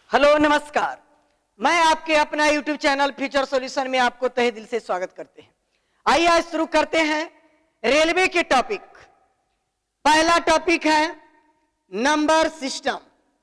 Hello नमस्कार। मैं आपके अपना YouTube चैनल फ्यूचर सॉल्यूशन में आपको तहे दिल से स्वागत करते हैं। आइए आज शुरू करते हैं रेलवे के टॉपिक। पहला टॉपिक है नंबर सिस्टम।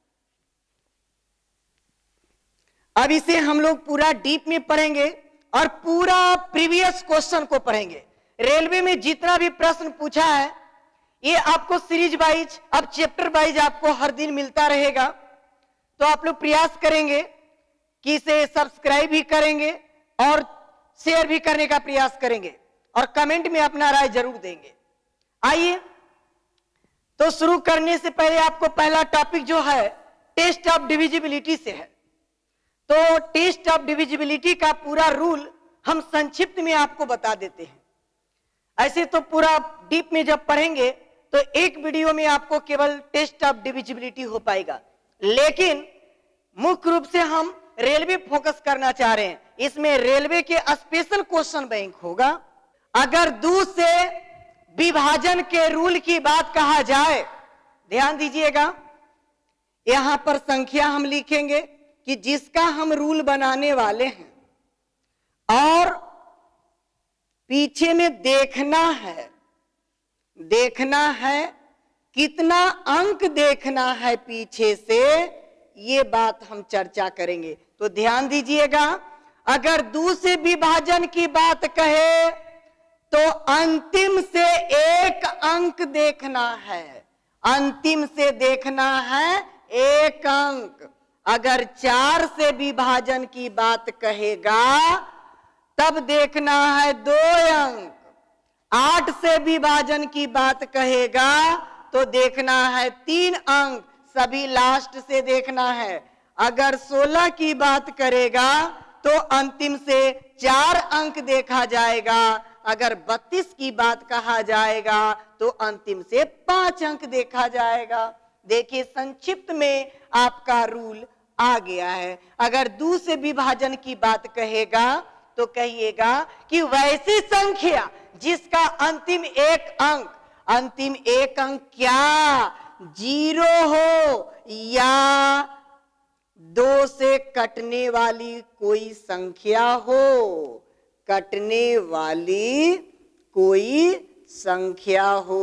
अब इसे हम लोग पूरा डीप में पढ़ेंगे और पूरा प्रीवियस क्वेश्चन को पढ़ेंगे। रेलवे में जितना भी प्रश्न पूछा है ये आपको सीरीज वाइज, अब चैप्टर वाइज आपको हर दिन मिलता रहेगा। तो आप लोग प्रयास करेंगे कि इसे सब्सक्राइब भी करेंगे और शेयर भी करने का प्रयास करेंगे और कमेंट में अपना राय जरूर देंगे। आइए तो शुरू करने से पहले आपको पहला टॉपिक जो है टेस्ट ऑफ डिविजिबिलिटी से है। तो टेस्ट ऑफ डिविजिबिलिटी का पूरा रूल हम संक्षिप्त में आपको बता देते हैं। ऐसे तो पूरा डीप में जब पढ़ेंगे तो एक वीडियो में आपको केवल टेस्ट ऑफ डिविजिबिलिटी हो पाएगा, लेकिन मुख्य रूप से हम रेलवे फोकस करना चाह रहे हैं। इसमें रेलवे के स्पेशल क्वेश्चन बैंक होगा। अगर दूर से विभाजन के रूल की बात कहा जाए, ध्यान दीजिएगा, यहां पर संख्या हम लिखेंगे कि जिसका हम रूल बनाने वाले हैं और पीछे में देखना है कितना अंक देखना है पीछे से, ये बात हम चर्चा करेंगे। तो ध्यान दीजिएगा, अगर दो से विभाजन की बात कहे तो अंतिम से एक अंक देखना है, अंतिम से देखना है एक अंक। अगर 4 से विभाजन की बात कहेगा तब देखना है 2 अंक। 8 से विभाजन की बात कहेगा तो देखना है 3 अंक, सभी लास्ट से देखना है। अगर 16 की बात करेगा तो अंतिम से 4 अंक देखा जाएगा। अगर 32 की बात कहा जाएगा तो अंतिम से 5 अंक देखा जाएगा। देखिए संक्षिप्त में आपका रूल आ गया है। अगर 2 से विभाजन की बात कहेगा तो कहिएगा कि वैसी संख्या जिसका अंतिम एक अंक क्या 0 हो या 2 से कटने वाली कोई संख्या हो, कटने वाली कोई संख्या हो।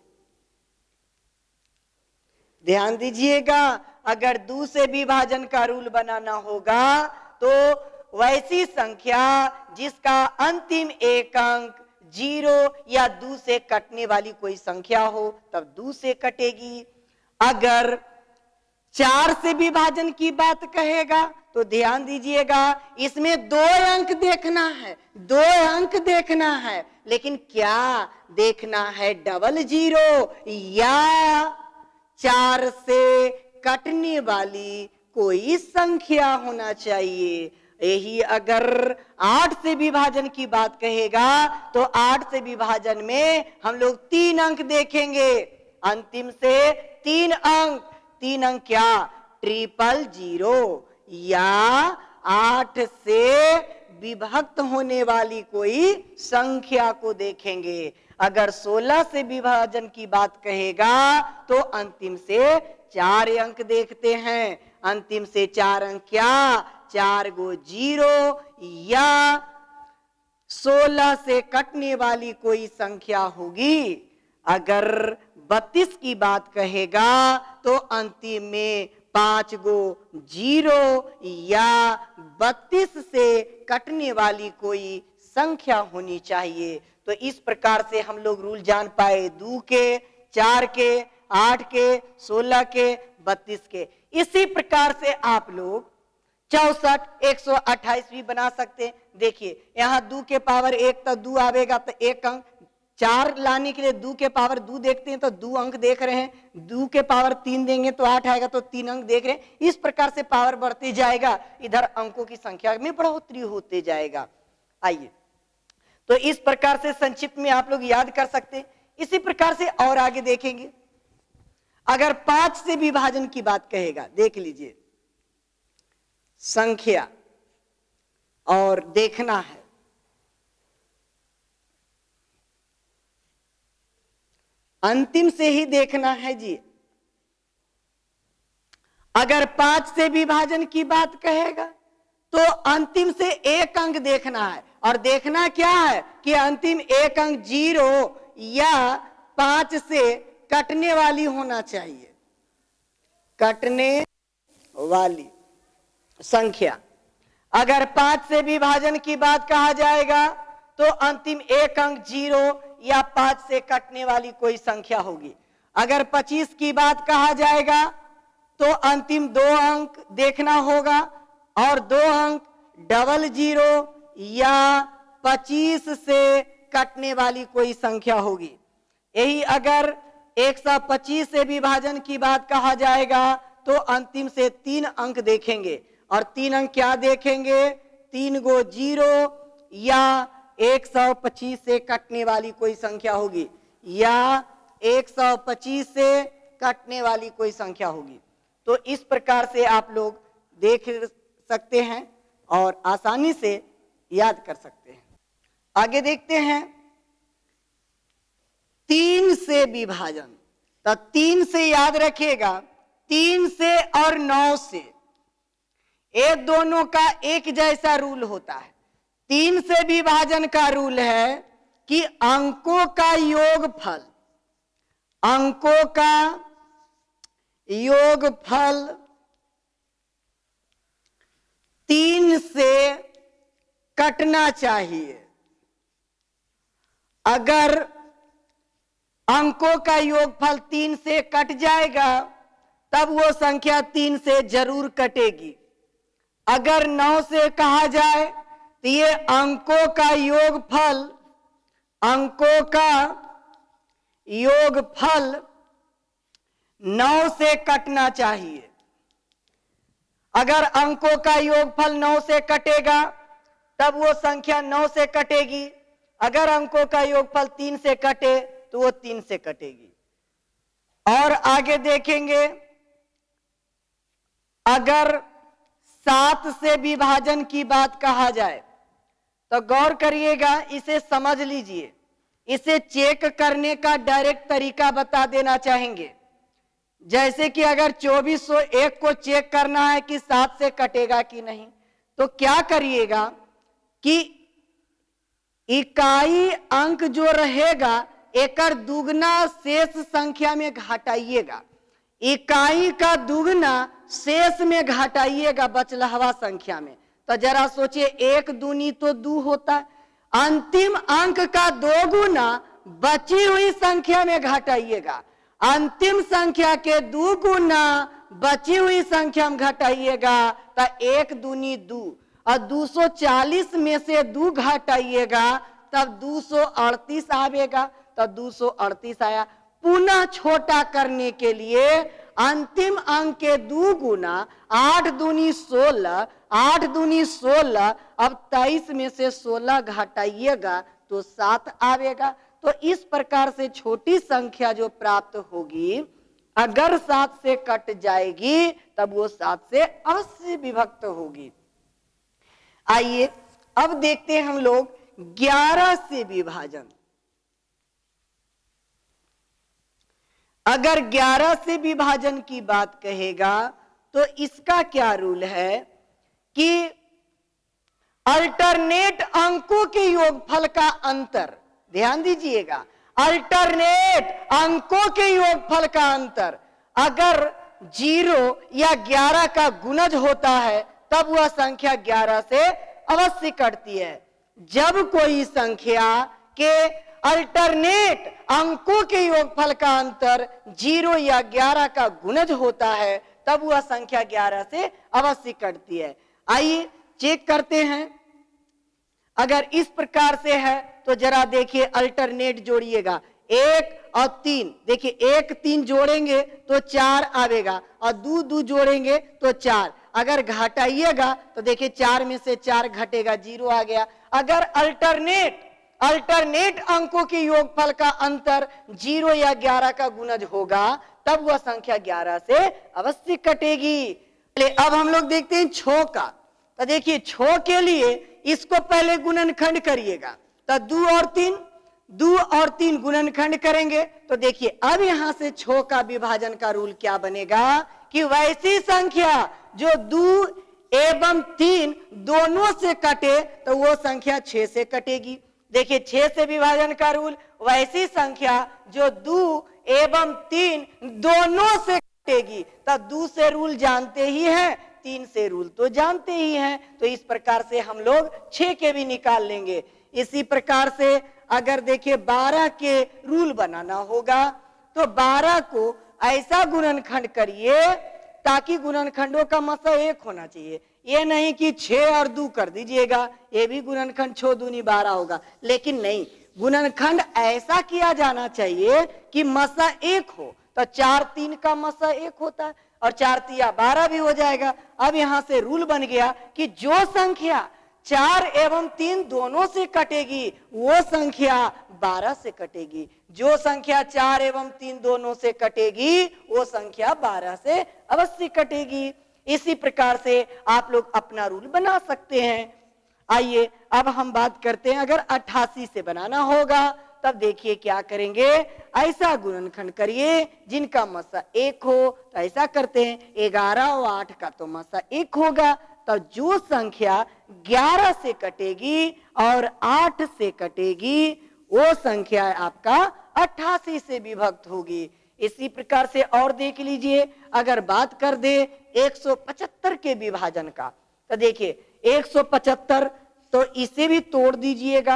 ध्यान दीजिएगा, अगर 2 से विभाजन का रूल बनाना होगा तो वैसी संख्या जिसका अंतिम एक अंक 0 या 2 से कटने वाली कोई संख्या हो तब 2 से कटेगी। अगर 4 से विभाजन की बात कहेगा तो ध्यान दीजिएगा, इसमें 2 अंक देखना है, 2 अंक देखना है, लेकिन क्या देखना है 00 या 4 से कटने वाली कोई संख्या होना चाहिए। यही अगर 8 से विभाजन की बात कहेगा तो 8 से विभाजन में हम लोग 3 अंक देखेंगे, अंतिम से 3 अंक। 3 अंक क्या 000 या 8 से विभक्त होने वाली कोई संख्या को देखेंगे। अगर 16 से विभाजन की बात कहेगा तो अंतिम से 4 अंक देखते हैं, अंतिम से 4 अंक क्या 4 गो 0 या 16 से कटने वाली कोई संख्या होगी। अगर 32 की बात कहेगा तो अंतिम में 5 गो 0 या 32 से कटने वाली कोई संख्या होनी चाहिए। तो इस प्रकार से हम लोग रूल जान पाए 2 के, 4 के, 8 के, 16 के, 32 के। इसी प्रकार से आप लोग 64, 128 भी बना सकते हैं। देखिए यहाँ 2 के पावर 1 तो 2 आवेगा तो 1 अंक, 4 लाने के लिए 2 के पावर 2 देखते हैं तो 2 अंक देख रहे हैं, 2 के पावर 3 देंगे तो 8 आएगा तो 3 अंक देख रहे हैं। इस प्रकार से पावर बढ़ते जाएगा, इधर अंकों की संख्या में बढ़ोतरी होते जाएगा। आइए तो इस प्रकार से संक्षिप्त में आप लोग याद कर सकते हैं। इसी प्रकार से और आगे देखेंगे, अगर 5 से विभाजन की बात कहेगा, देख लीजिए संख्या और देखना है अंतिम से ही देखना है जी। अगर 5 से विभाजन की बात कहेगा तो अंतिम से एक अंक देखना है, और देखना क्या है कि अंतिम एक अंक 0 या 5 से कटने वाली होना चाहिए, कटने वाली संख्या। अगर 5 से विभाजन की बात कहा जाएगा तो अंतिम एक अंक 0 या 5 से कटने वाली कोई संख्या होगी। अगर 25 की बात कहा जाएगा तो अंतिम 2 अंक देखना होगा, और 2 अंक 00 या 25 से कटने वाली कोई संख्या होगी। यही अगर 125 से विभाजन की बात कहा जाएगा तो अंतिम से 3 अंक देखेंगे, और 3 अंक क्या देखेंगे, 3 गो 0 या 125 से कटने वाली कोई संख्या होगी, या 125 से कटने वाली कोई संख्या होगी। तो इस प्रकार से आप लोग देख सकते हैं और आसानी से याद कर सकते हैं। आगे देखते हैं 3 से विभाजन। तो 3 से याद रखिएगा, 3 से और 9 से ये दोनों का एक जैसा रूल होता है। 3 से विभाजन का रूल है कि अंकों का योगफल, अंकों का योगफल 3 से कटना चाहिए। अगर अंकों का योगफल 3 से कट जाएगा तब वो संख्या 3 से जरूर कटेगी। अगर 9 से कहा जाए तो ये अंकों का योगफल, अंकों का योगफल 9 से कटना चाहिए। अगर अंकों का योगफल 9 से कटेगा तब वो संख्या 9 से कटेगी। अगर अंकों का योगफल 3 से कटे तो वो 3 से कटेगी। और आगे देखेंगे, अगर 7 से विभाजन की बात कहा जाए तो गौर करिएगा, इसे समझ लीजिए। इसे चेक करने का डायरेक्ट तरीका बता देना चाहेंगे। जैसे कि अगर 2401 को चेक करना है कि 7 से कटेगा कि नहीं, तो क्या करिएगा कि इकाई अंक जो रहेगा एकर दुगना शेष संख्या में घटाइएगा। इकाई का दुगना शेष में घटाइएगा बचलहवा संख्या में। तो जरा सोचिए, 1 दूनी तो 2 होता है, अंतिम अंक का 2 गुना बची हुई संख्या में घटाइएगा। अंतिम संख्या के 2 गुना बची हुई संख्या में घटाइएगा तो 1 दूनी 2, और 240 में से 2 घटाइएगा तब 238 आवेगा। तो 238 आया। पुनः छोटा करने के लिए अंतिम अंक के 2 गुना 8 दूनी 16, 8 दूनी 16, अब 23 में से 16 घटाइएगा तो 7 आवेगा। तो इस प्रकार से छोटी संख्या जो प्राप्त होगी, अगर 7 से कट जाएगी तब वो 7 से अवश्य विभक्त होगी। आइए अब देखते हैं हम लोग 11 से विभाजन। अगर 11 से विभाजन की बात कहेगा तो इसका क्या रूल है कि अल्टरनेट अंकों के योगफल का अंतर, ध्यान दीजिएगा, अल्टरनेट अंकों के योगफल का अंतर अगर 0 या 11 का गुणज होता है तब वह संख्या 11 से अवश्य कटती है। जब कोई संख्या के अल्टरनेट अंकों के योगफल का अंतर 0 या 11 का गुणज होता है तब वह संख्या 11 से अवश्य कटती है। आइए चेक करते हैं। अगर इस प्रकार से है तो जरा देखिए, अल्टरनेट जोड़िएगा 1 और 3। देखिए 1 3 जोड़ेंगे तो 4 आवेगा, और 2 2 जोड़ेंगे तो 4। अगर घटाइएगा तो देखिए 4 में से 4 घटेगा, 0 आ गया। अगर अल्टरनेट अंकों के योगफल का अंतर 0 या 11 का गुणज होगा तब वह संख्या 11 से अवश्य कटेगी। अब हम लोग देखते हैं 6 का। तो देखिए 6 के लिए इसको पहले गुणनखंड करिएगा। तो 2 और 3 गुणनखंड करेंगे तो देखिए अब यहां से 6 का विभाजन का रूल क्या बनेगा कि वैसी संख्या जो 2 एवं 3 दोनों से कटे तो वो संख्या 6 से कटेगी। देखिए 6 से विभाजन का रूल, वैसी संख्या जो 2 एवं 3 दोनों से कटेगी। तो 2 से रूल जानते ही हैं, 3 से रूल तो जानते ही हैं, तो इस प्रकार से हम लोग 6 के भी निकाल लेंगे। इसी प्रकार से अगर देखिए 12 के रूल बनाना होगा तो 12 को ऐसा गुणनखंड करिए ताकि गुणनखंडों का मसा 1 होना चाहिए। ये नहीं कि 6 और 2 कर दीजिएगा, ये भी गुणनखंड 6 दूनी 12 होगा, लेकिन नहीं, गुणनखंड ऐसा किया जाना चाहिए कि मसा 1 हो। तो 4 3 का मसा 1 होता है और 4 तिया 12 भी हो जाएगा। अब यहां से रूल बन गया कि जो संख्या 4 एवं 3 दोनों से कटेगी वो संख्या 12 से कटेगी। जो संख्या 4 एवं 3 दोनों से कटेगी वो संख्या 12 से अवश्य कटेगी। इसी प्रकार से आप लोग अपना रूल बना सकते हैं। आइए अब हम बात करते हैं, अगर 88 से बनाना होगा तब देखिए क्या करेंगे, ऐसा गुणनखंड करिए जिनका मसा 1 हो। तो ऐसा करते हैं, 11 और 8 का तो मसा 1 होगा, तो जो संख्या 11 से कटेगी और 8 से कटेगी वो संख्या आपका 88 से विभक्त होगी। इसी प्रकार से और देख लीजिए, अगर बात कर दे 175 के विभाजन का, तो देखिए 175 तो इसे भी तोड़ दीजिएगा।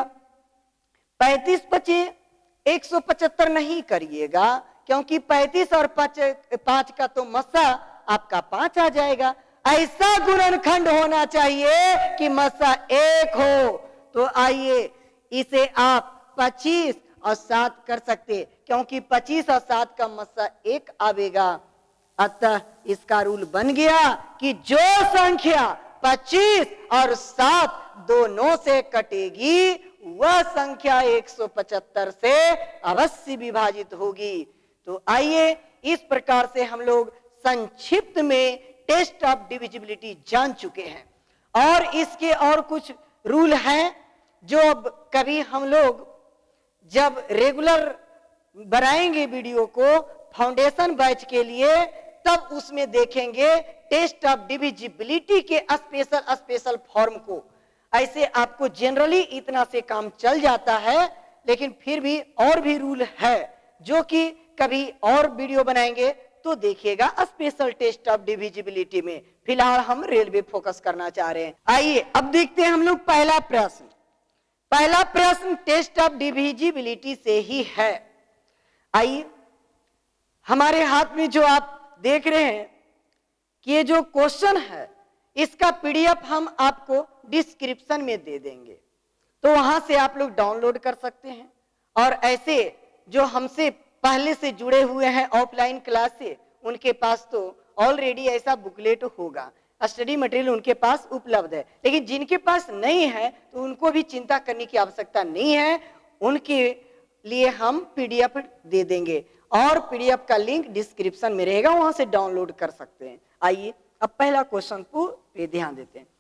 35 बचे 175 नहीं करिएगा, क्योंकि 35 और 5 का तो मसा आपका 5 आ जाएगा। ऐसा गुणनखंड होना चाहिए कि मसा 1 हो। तो आइए इसे आप 25 और 7 कर सकते, क्योंकि 25 और 7 का मसा 1 आवेगा। अतः इसका रूल बन गया कि जो संख्या 25 और 7 दोनों से कटेगी वह संख्या 175 से अवश्य विभाजित होगी। तो आइए इस प्रकार से हम लोग संक्षिप्त में टेस्ट ऑफ डिविजिबिलिटी जान चुके हैं, और इसके और कुछ रूल हैं जो अब कभी हम लोग जब रेगुलर बनाएंगे वीडियो को फाउंडेशन बैच के लिए, तब उसमें देखेंगे टेस्ट ऑफ डिविजिबिलिटी के स्पेशल फॉर्म को। ऐसे आपको जनरली इतना से काम चल जाता है, लेकिन फिर भी और भी रूल है जो कि कभी और वीडियो बनाएंगे तो देखिएगा स्पेशल टेस्ट ऑफ डिविजिबिलिटी में। फिलहाल हम रेलवे फोकस करना चाह रहे हैं। आइए अब देखते हैं हम लोग पहला प्रश्न। पहला प्रश्न टेस्ट ऑफ डिविजिबिलिटी से ही है। आइए हमारे हाथ में जो आप देख रहे हैं कि ये जो क्वेश्चन है इसका पीडीएफ हम आपको डिस्क्रिप्शन में दे देंगे, तो वहां से आप लोग डाउनलोड कर सकते हैं। और ऐसे जो हमसे पहले से जुड़े हुए हैं ऑफलाइन क्लास से, उनके पास तो ऑलरेडी ऐसा बुकलेट होगा, स्टडी मटेरियल उनके पास उपलब्ध है। लेकिन जिनके पास नहीं है तो उनको भी चिंता करने की आवश्यकता नहीं है, उनके लिए हम पीडीएफ दे देंगे और पीडीएफ का लिंक डिस्क्रिप्शन में रहेगा, वहां से डाउनलोड कर सकते हैं। आइए अब पहला क्वेश्चन पे ध्यान देते हैं।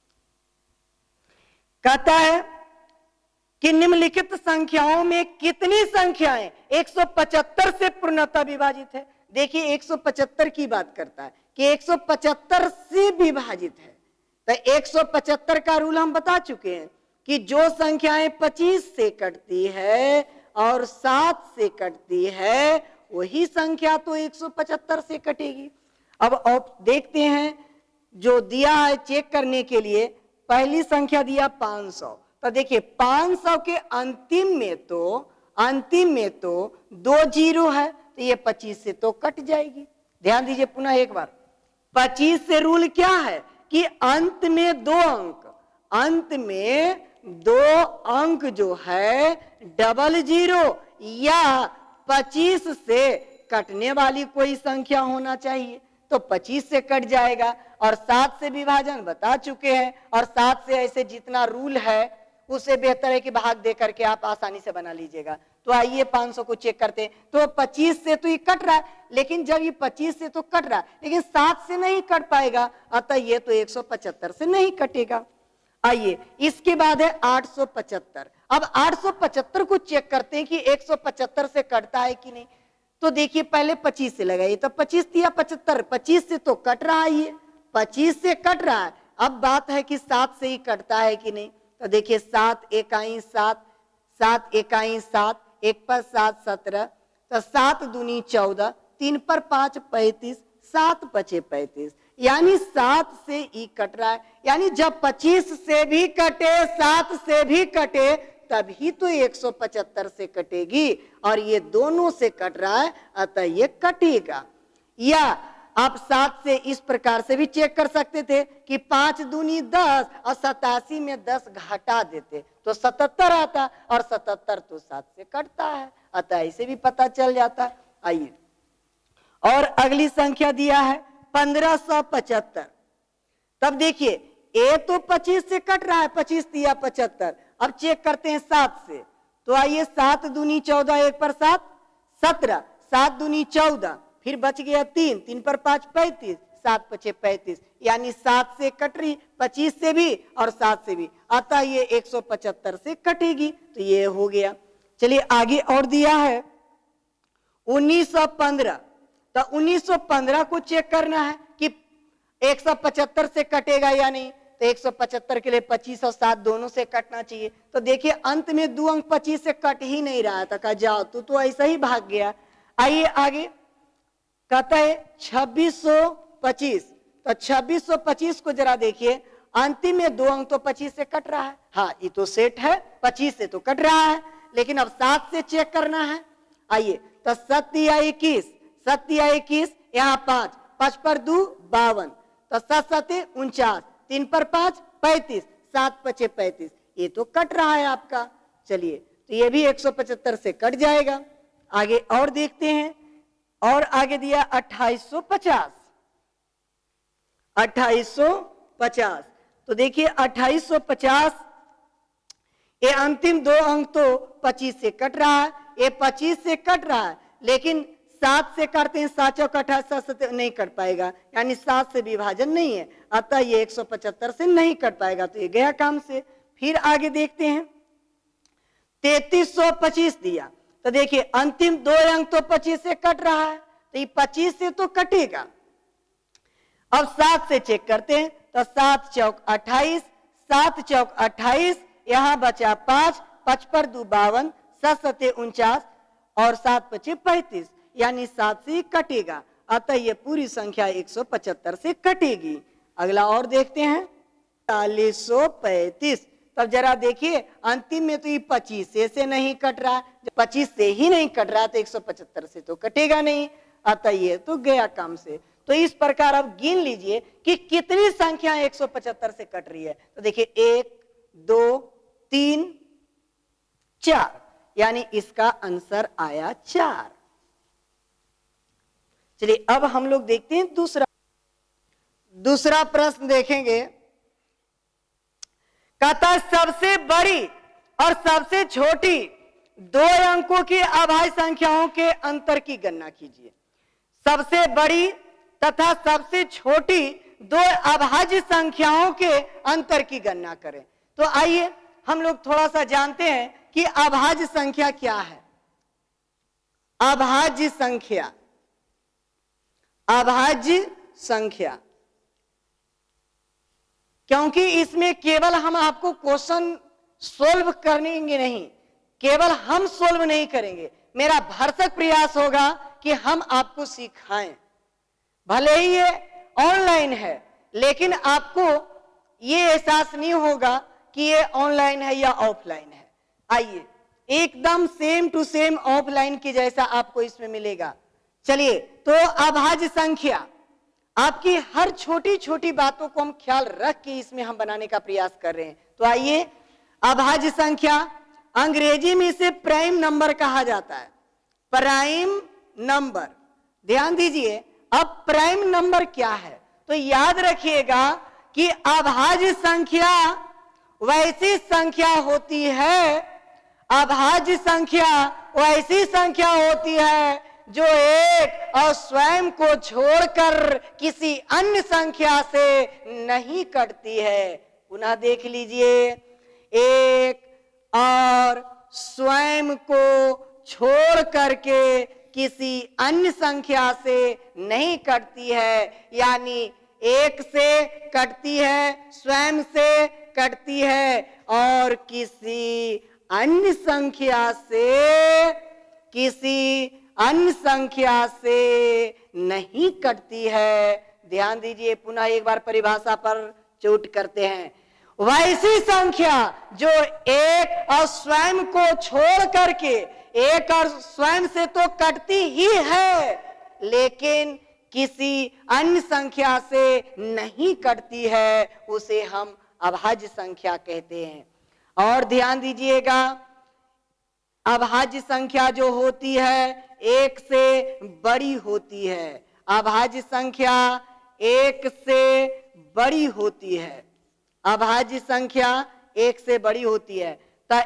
कहता है कि निम्नलिखित संख्याओं में कितनी संख्याएं 175 से पूर्णतः विभाजित है। देखिए 175 की बात करता है कि 175 से विभाजित है। तो 175 का रूल हम बता चुके हैं कि जो संख्याएं 25 से कटती है और 7 से कटती है वही संख्या तो 175 से कटेगी। अब आप देखते हैं जो दिया है चेक करने के लिए, पहली संख्या दिया 500, तो देखिए 500 के अंतिम में तो 2 जीरो है, तो ये 25 से तो कट जाएगी। ध्यान दीजिए पुनः एक बार, 25 से रूल क्या है कि अंत में 2 अंक जो है डबल जीरो या 25 से कटने वाली कोई संख्या होना चाहिए, तो 25 से कट जाएगा। और 7 से विभाजन बता चुके हैं, और 7 से ऐसे जितना रूल है उससे बेहतर है कि भाग दे करके आप आसानी से बना लीजिएगा। तो आइए 500 को चेक करते हैं। तो 25 से तो ये कट रहा है, लेकिन जब ये 25 से तो कट रहा है लेकिन 7 से नहीं कट पाएगा, अतः ये तो 175 से नहीं कटेगा। आइए इसके बाद है 875। अब 875 को चेक करते हैं कि 175 से कटता है कि नहीं। तो देखिए पहले 25 से लगाइए, तो 25 दिया 75, 25 से तो कट रहा है, ये 25 से कट रहा है। अब बात है कि 7 से ही कटता है कि नहीं। तो देखिए 7 एकाई 7, 7 एकाई 7, 1 पर 7 17, तो 7 दूनी 14, 3 पर 5 35, 7 पचे 35, यानी 7 से ही कट रहा है। यानी जब 25 से भी कटे 7 से भी कटे तभी तो 175 से कटेगी, और ये दोनों से कट रहा है अतः ये कटेगा। या आप 7 से इस प्रकार से भी चेक कर सकते थे कि 5 दूनी 10 और 87 में 10 घटा देते तो 77 आता, और 77 तो 7 से कटता है, अतः इसे भी पता चल जाता। आइए और अगली संख्या दिया है 1575। तब देखिए ए तो 25 से कट रहा है, 25 दिया 75। अब चेक करते हैं 7 से, तो आइए 7 दूनी 14, 1 पर 7 17, 7 दूनी 14, फिर बच गया 3, 3 पर 5 35, 7 पचे 35, यानी 7 से कट रही, 25 से भी और 7 से भी, अतः ये 175 से कटेगी। तो ये हो गया। चलिए आगे और दिया है 1915। तो 1915 को चेक करना है कि 175 से कटेगा या नहीं। तो 175 के लिए 25 और 7 दोनों से कटना चाहिए। तो देखिए अंत में 2 अंक 25 से कट ही नहीं रहा था, कहा जाओ तो ऐसा ही भाग गया। आइए आगे कहता है 2625। तो 2625 को जरा देखिए, अंतिम में 2 अंक तो 25 से कट रहा है, हाँ ये तो सेट है, 25 से तो कट रहा है, लेकिन अब 7 से चेक करना है। आइए तो 7 या 21, 7 या 21, यहाँ 5, 5 पर 2 52, तो 7 7 49, 3 पर 5 35, 7 पचे 35, ये तो कट रहा है आपका। चलिए तो ये भी 175 से कट जाएगा। आगे और देखते हैं, और आगे दिया 2850। 2850, तो देखिए 2850, ये अंतिम 2 अंक तो 25 से कट रहा है, ये 25 से कट रहा है, लेकिन 7 से करते हैं, 7 चौक 28, 7 से नहीं कट पाएगा, यानी 7 से विभाजन नहीं है, अतः ये 175 से नहीं कट पाएगा, तो ये गया काम से। फिर आगे देखते हैं 3325 दिया। तो देखिए अंतिम 2 अंक तो 25 से कट रहा है, तो ये 25 से तो कटेगा। अब 7 से चेक करते हैं, तो 7 चौक 28, 7 चौक 28, यहां बचा 5, 5 पर 2 52, 7 7 49 और 7 पचे 35, यानी 7 से कटेगा, अतः ये पूरी संख्या 175 से कटेगी। अगला और देखते हैं 4535। तब जरा देखिए अंतिम में तो ये 25 से नहीं कट रहा, 25 से ही नहीं कट रहा तो 175 से तो कटेगा नहीं, अतः ये तो गया काम से। तो इस प्रकार अब गिन लीजिए कि कितनी संख्या 175 से कट रही है। तो देखिए 1 2 3 4, यानी इसका आंसर आया 4। चलिए अब हम लोग देखते हैं दूसरा प्रश्न देखेंगे। कहता सबसे बड़ी और सबसे छोटी 2 अंकों की अभाज्य संख्याओं के अंतर की गणना कीजिए। सबसे बड़ी तथा सबसे छोटी 2 अभाज्य संख्याओं के अंतर की गणना करें। तो आइए हम लोग थोड़ा सा जानते हैं कि अभाज्य संख्या क्या है। अभाज्य संख्या, अभाज्य संख्या, क्योंकि इसमें केवल हम आपको क्वेश्चन सोल्व करेंगे नहीं, केवल हम सोल्व नहीं करेंगे, मेरा भरसक प्रयास होगा कि हम आपको सिखाएं। भले ही ये ऑनलाइन है, लेकिन आपको ये एहसास नहीं होगा कि ये ऑनलाइन है या ऑफलाइन है। आइए एकदम सेम टू सेम ऑफलाइन की जैसा आपको इसमें मिलेगा। चलिए तो अभाज्य संख्या, आपकी हर छोटी छोटी बातों को हम ख्याल रख के इसमें हम बनाने का प्रयास कर रहे हैं। तो आइए अभाज्य संख्या, अंग्रेजी में इसे प्राइम नंबर कहा जाता है। प्राइम नंबर, ध्यान दीजिए। अब प्राइम नंबर क्या है? तो याद रखिएगा कि अभाज्य संख्या वैसी संख्या होती है, अभाज्य संख्या वैसी संख्या होती है जो एक और स्वयं को छोड़कर किसी अन्य संख्या से नहीं कटती है। पुनः देख लीजिए, एक और स्वयं को छोड़ करके किसी अन्य संख्या से नहीं कटती है, यानी एक से कटती है, स्वयं से कटती है, और किसी अन्य संख्या से नहीं कटती है। ध्यान दीजिए, पुनः एक बार परिभाषा पर चोट करते हैं। वैसी संख्या जो एक और स्वयं को छोड़ करके, एक और स्वयं से तो कटती ही है, लेकिन किसी अन्य संख्या से नहीं कटती है, उसे हम अभाज्य संख्या कहते हैं। और ध्यान दीजिएगा, अभाज्य संख्या जो होती है एक से बड़ी होती है। अभाज्य संख्या एक से बड़ी होती है। अभाज्य संख्या एक से बड़ी होती है। तो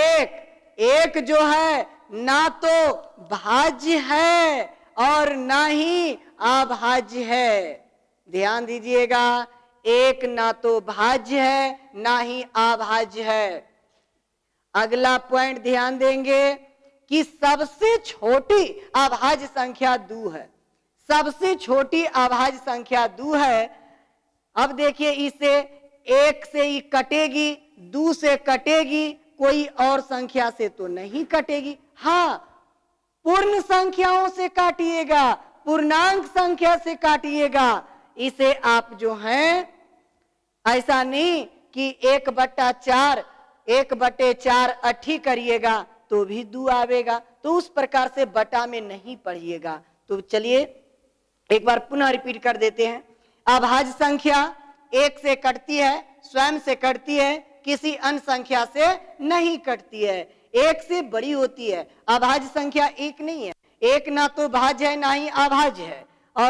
एक जो है ना तो भाज्य है और ना ही अभाज्य है। ध्यान दीजिएगा, एक ना तो भाज्य है ना ही अभाज्य है। अगला पॉइंट ध्यान देंगे कि सबसे छोटी अभाज्य संख्या 2 है। सबसे छोटी अभाज्य संख्या 2 है। अब देखिए, इसे एक से ही कटेगी, 2 से कटेगी, कोई और संख्या से तो नहीं कटेगी। हाँ, पूर्ण संख्याओं से काटिएगा, पूर्णांक संख्या से काटिएगा। इसे आप जो हैं, ऐसा नहीं कि 1/4 1/4 अट्ठी करिएगा तो भी 2 आवेगा, तो उस प्रकार से बटा में नहीं पढ़िएगा। तो चलिए एक बार पुनः रिपीट कर देते हैं। अभाज्य संख्या एक से कटती है, स्वयं से कटती है, किसी अन्य संख्या से नहीं कटती है, एक से बड़ी होती है। अभाज्य संख्या एक नहीं है, एक ना तो भाज्य है ना ही अभाज्य है।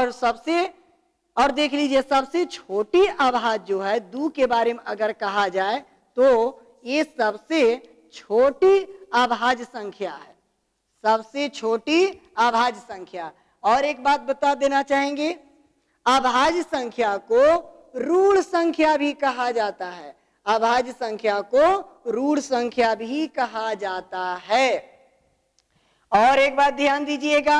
और देख लीजिए, सबसे छोटी अभाज्य जो है 2 के बारे में अगर कहा जाए तो ये सबसे छोटी अभाज्य संख्या है, सबसे छोटी अभाज्य संख्या। और एक बात बता देना चाहेंगे, अभाज्य संख्या को ऋण संख्या भी कहा जाता है। अभाज्य संख्या को ऋण संख्या भी कहा जाता है। और एक बात ध्यान दीजिएगा,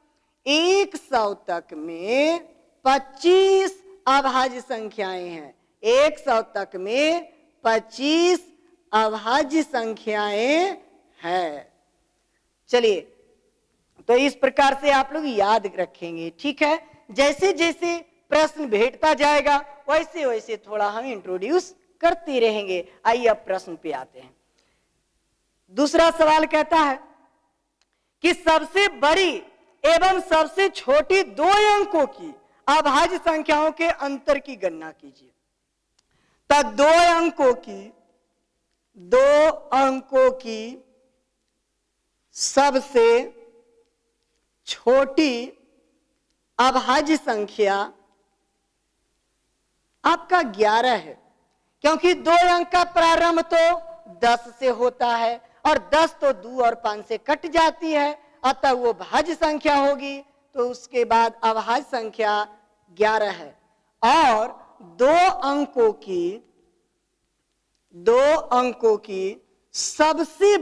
100 तक में 25 अभाज्य संख्याएं हैं। 100 तक में 25 अभाज्य संख्याएं हैं। चलिए, तो इस प्रकार से आप लोग याद रखेंगे, ठीक है। जैसे जैसे प्रश्न भेटता जाएगा वैसे वैसे थोड़ा हम इंट्रोड्यूस करते रहेंगे। आइए अब प्रश्न पे आते हैं। दूसरा सवाल कहता है कि सबसे बड़ी एवं सबसे छोटी 2 अंकों की अभाज्य संख्याओं के अंतर की गणना कीजिए। तो 2 अंकों की सबसे छोटी अभाज्य संख्या आपका 11 है, क्योंकि 2 अंक का प्रारंभ तो 10 से होता है और 10 तो 2 और 5 से कट जाती है, अतः वो भाज्य संख्या होगी। तो उसके बाद अभाज्य संख्या 11 है। और 2 अंकों की सबसे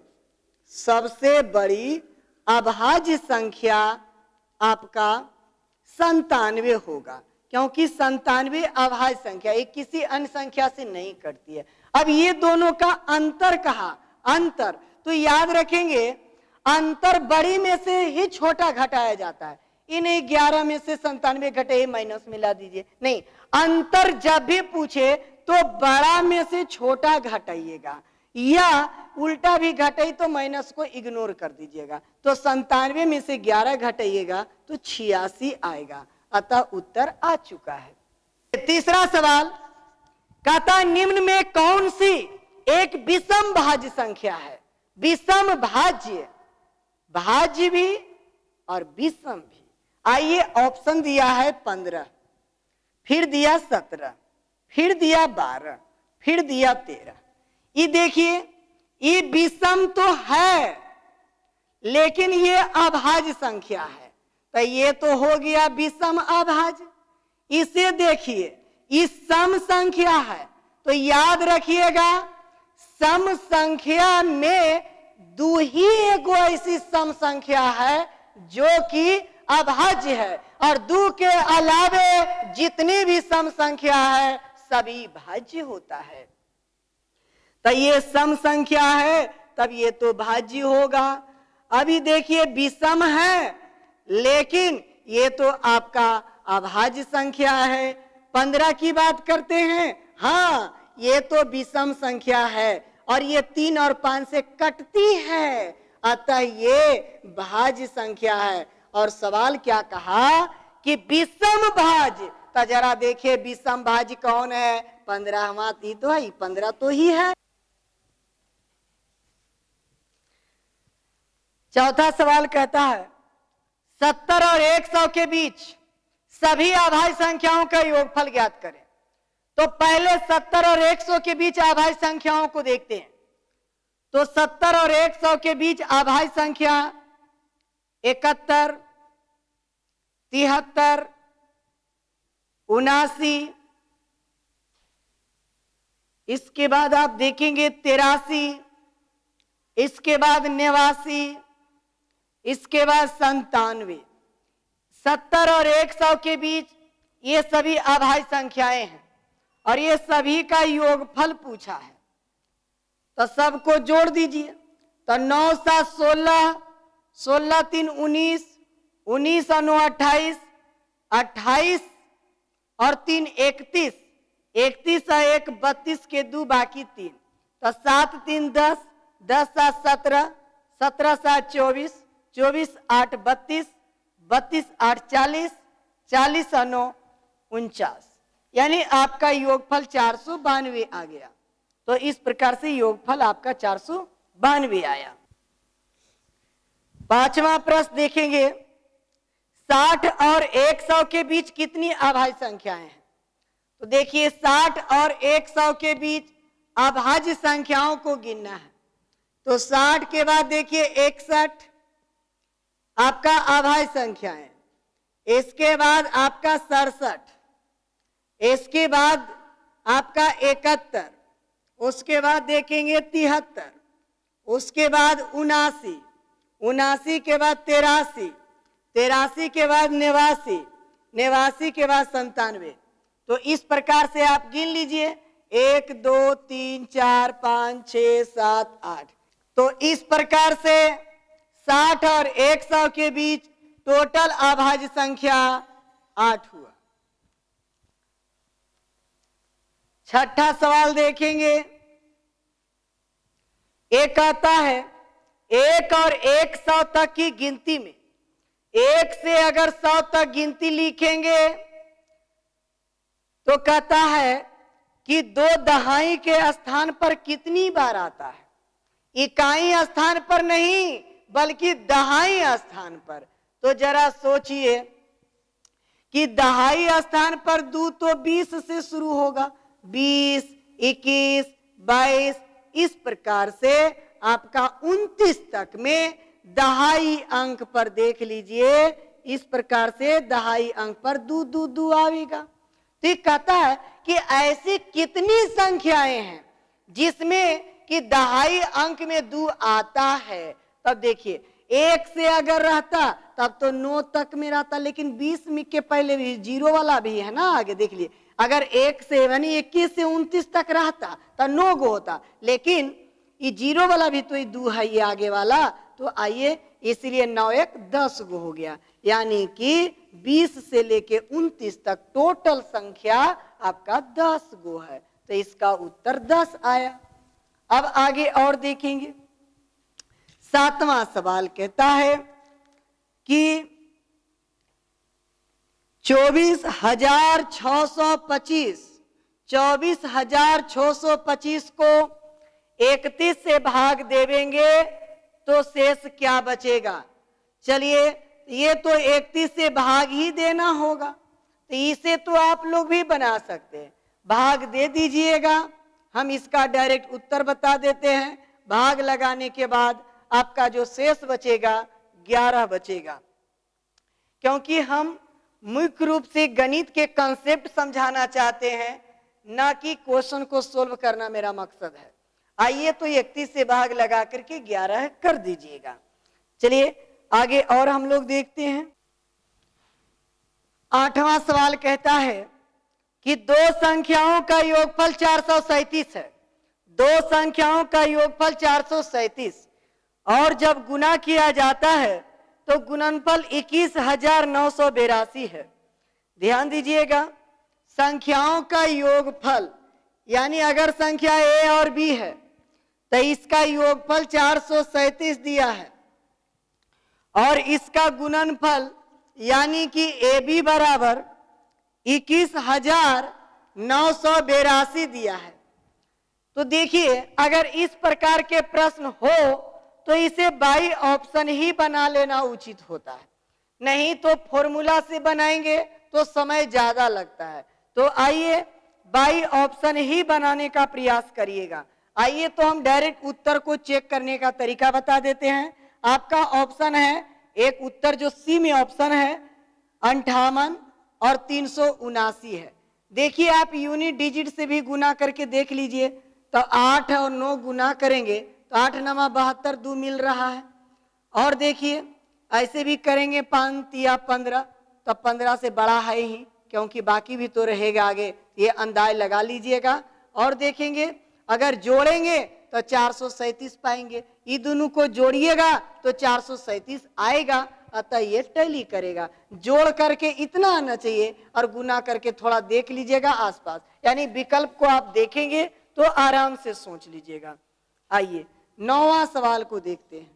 बड़ी अभाज्य संख्या आपका 97 होगा, क्योंकि 97 अभाज्य संख्या, एक किसी अन्य संख्या से नहीं कटती है। अब ये दोनों का अंतर कहा, अंतर तो याद रखेंगे, अंतर बड़ी में से ही छोटा घटाया जाता है। इन्हें 11 में से 97 घटे माइनस मिला दीजिए, नहीं, अंतर जब भी पूछे तो बड़ा में से छोटा घटाइएगा, या उल्टा भी घटाई तो माइनस को इग्नोर कर दीजिएगा। तो 97 में से 11 घटाइएगा तो 86 आएगा, अतः उत्तर आ चुका है। तीसरा सवाल कहता है, निम्न में कौन सी एक विषम भाज्य संख्या है? विषम भाज्य, भाज्य भी और विषम भी। आइए, ऑप्शन दिया है 15, फिर दिया 17, फिर दिया 12, फिर दिया 13। ये देखिए, ये विषम तो है लेकिन ये अभाज्य संख्या है, तो ये तो हो गया विषम अभाज्य। इसे देखिए, ये सम संख्या है, तो याद रखिएगा सम संख्या में 2 ही एगो ऐसी सम संख्या है जो कि अभाज्य है, और 2 के अलावे जितनी भी सम संख्या है सभी भाज्य होता है। तो ये सम संख्या है तब ये तो भाज्य होगा। अभी देखिए विषम है लेकिन ये तो आपका अभाज्य संख्या है। 15 की बात करते हैं, हाँ ये तो विषम संख्या है और ये 3 और 5 से कटती है, अतः ये भाज्य संख्या है। और सवाल क्या कहा कि विषम भाज्य, तो जरा देखिए विषम भाज्य कौन है? 15वां ही तो है, 15 तो ही है। चौथा सवाल कहता है 70 और 100 के बीच सभी अभाज्य संख्याओं का योगफल ज्ञात करें। तो पहले 70 और 100 के बीच अभाज्य संख्याओं को देखते हैं। तो 70 और 100 के बीच अभाज्य संख्या 71, 73, 79, इसके बाद आप देखेंगे 83, इसके बाद 89, इसके बाद 97। 70 और 100 के बीच ये सभी अभाज्य संख्याएं हैं और ये सभी का योगफल पूछा है, तो सबको जोड़ दीजिए। तो 9 7 16, 16 3 19, 19 और 9 28, 28 और 3 31, 31 और 1 32 के 2 बाकी 3, तो 7 3 10, 10 7 17, 17 7 24, 24 8 32, 32 8 40, 40 और 9 49, यानी आपका योगफल 492 आ गया। तो इस प्रकार से योगफल आपका 492 आया। 5वां प्रश्न देखेंगे 60 और 100 के बीच कितनी अभाज्य संख्याएं हैं? तो देखिए 60 और 100 के बीच अभाज्य संख्याओं को गिनना है। तो 60 के बाद देखिए 61 आपका अभाज्य संख्या है, इसके बाद आपका 67, इसके बाद आपका 71, उसके बाद देखेंगे 73, उसके बाद 79, 79 के बाद 83, 83 के बाद 89, 89 के बाद 97। तो इस प्रकार से आप गिन लीजिए 1 2 3 4 5 6 7 8। तो इस प्रकार से 60 और 100 के बीच टोटल अभाज्य संख्या 8 हुआ। छठा सवाल देखेंगे, एक आता है 1 और 100 तक की गिनती में 1 से अगर 100 तक गिनती लिखेंगे तो कहता है कि 2 दहाई के स्थान पर कितनी बार आता है? इकाई स्थान पर नहीं बल्कि दहाई स्थान पर। तो जरा सोचिए कि दहाई स्थान पर 2 तो 20 से शुरू होगा, 20, 21, 22, इस प्रकार से आपका 29 तक में दहाई अंक पर देख लीजिए, इस प्रकार से दहाई अंक पर 2 2 2 आएगा। तो ये कहता है कि ऐसी कितनी संख्याएं हैं जिसमें कि दहाई अंक में 2 आता है। तब देखिए 1 से अगर रहता तब तो 9 तक में रहता, लेकिन 20 में के पहले भी 0 वाला भी है ना, आगे देख लिए। अगर 1 से यानी 21 से 29 तक रहता तो 9 गो होता, लेकिन ये 0 वाला भी तो ये 2 है, ये आगे वाला। तो आइए इसलिए 9 1 10 गो हो गया, यानी कि 20 से लेके 29 तक टोटल संख्या आपका 10 गो है। तो इसका उत्तर 10 आया। अब आगे और देखेंगे। 7वां सवाल कहता है कि 24,625 को 31 से भाग देवेंगे तो शेष क्या बचेगा? चलिए ये तो 31 से भाग ही देना होगा, तो इसे तो आप लोग भी बना सकते हैं, भाग दे दीजिएगा। हम इसका डायरेक्ट उत्तर बता देते हैं। भाग लगाने के बाद आपका जो शेष बचेगा 11 बचेगा, क्योंकि हम मुख्य रूप से गणित के कंसेप्ट समझाना चाहते हैं, ना कि क्वेश्चन को सोल्व करना मेरा मकसद है। आइए तो 31 से भाग लगा करके 11 कर दीजिएगा। चलिए आगे और हम लोग देखते हैं। 8वां सवाल कहता है कि दो संख्याओं का योगफल 437 है। दो संख्याओं का योगफल 437 और जब गुना किया जाता है तो गुणनफल 21,982 है। ध्यान दीजिएगा, संख्याओं का योगफल यानी अगर संख्या ए और बी है तो इसका योगफल 437 दिया है और इसका गुणनफल यानी कि ए बी बराबर 21,982 दिया है। तो देखिए, अगर इस प्रकार के प्रश्न हो तो इसे बाई ऑप्शन ही बना लेना उचित होता है, नहीं तो फॉर्मूला से बनाएंगे तो समय ज्यादा लगता है। तो आइए बाई ऑप्शन ही बनाने का प्रयास करिएगा। आइए तो हम डायरेक्ट उत्तर को चेक करने का तरीका बता देते हैं। आपका ऑप्शन है, एक उत्तर जो सी में ऑप्शन है 58 और 379 है। देखिए, आप यूनिट डिजिट से भी गुना करके देख लीजिए तो 8 और 9 गुना करेंगे तो 8 9 72 2 मिल रहा है। और देखिए ऐसे भी करेंगे 5 या 15 तो 15 से बड़ा है ही, क्योंकि बाकी भी तो रहेगा आगे, ये अंदाज लगा लीजिएगा। और देखेंगे अगर जोड़ेंगे तो 437 पाएंगे, ये दोनों को जोड़िएगा तो 437 आएगा। अतः ये टैली करेगा। जोड़ करके इतना आना चाहिए और गुना करके थोड़ा देख लीजिएगा आसपास, यानी विकल्प को आप देखेंगे तो आराम से सोच लीजिएगा। आइए 9वां सवाल को देखते हैं।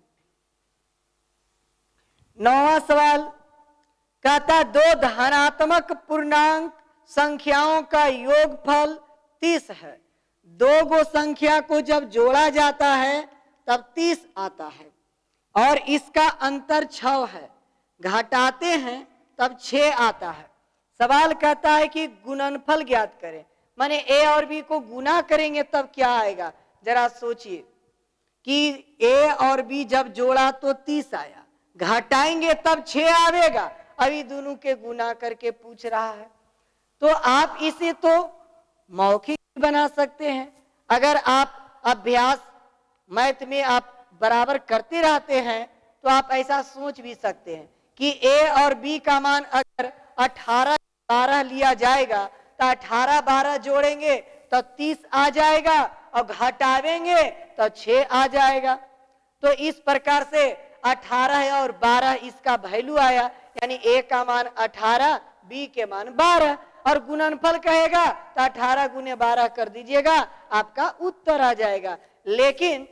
9वां सवाल कहता, दो धनात्मक पूर्णांक संख्याओं का योगफल 30 है। दो गो संख्या को जब जोड़ा जाता है तब 30 आता है और इसका अंतर 6 है। घटाते हैं तब 6 आता है। सवाल कहता है कि गुणनफल ज्ञात करें, माने ए और बी को गुना करेंगे तब क्या आएगा। जरा सोचिए कि ए और बी जब जोड़ा तो 30 आया, घटाएंगे तब 6 आवेगा। अभी दोनों के गुना करके पूछ रहा है, तो आप इसे तो मौखिक बना सकते हैं। अगर आप अभ्यास मैथ में आप बराबर करते रहते हैं तो आप ऐसा सोच भी सकते हैं कि ए और बी का मान अगर 18 12 लिया जाएगा तो 18 12 जोड़ेंगे तो 30 आ जाएगा और घटावेंगे तो 6 आ जाएगा। तो इस प्रकार से 18 और 12 इसका वैल्यू आया, यानी ए का मान 18 बी के मान 12 और गुणनफल कहेगा तो 18 गुने 12 कर दीजिएगा, आपका उत्तर आ जाएगा। लेकिन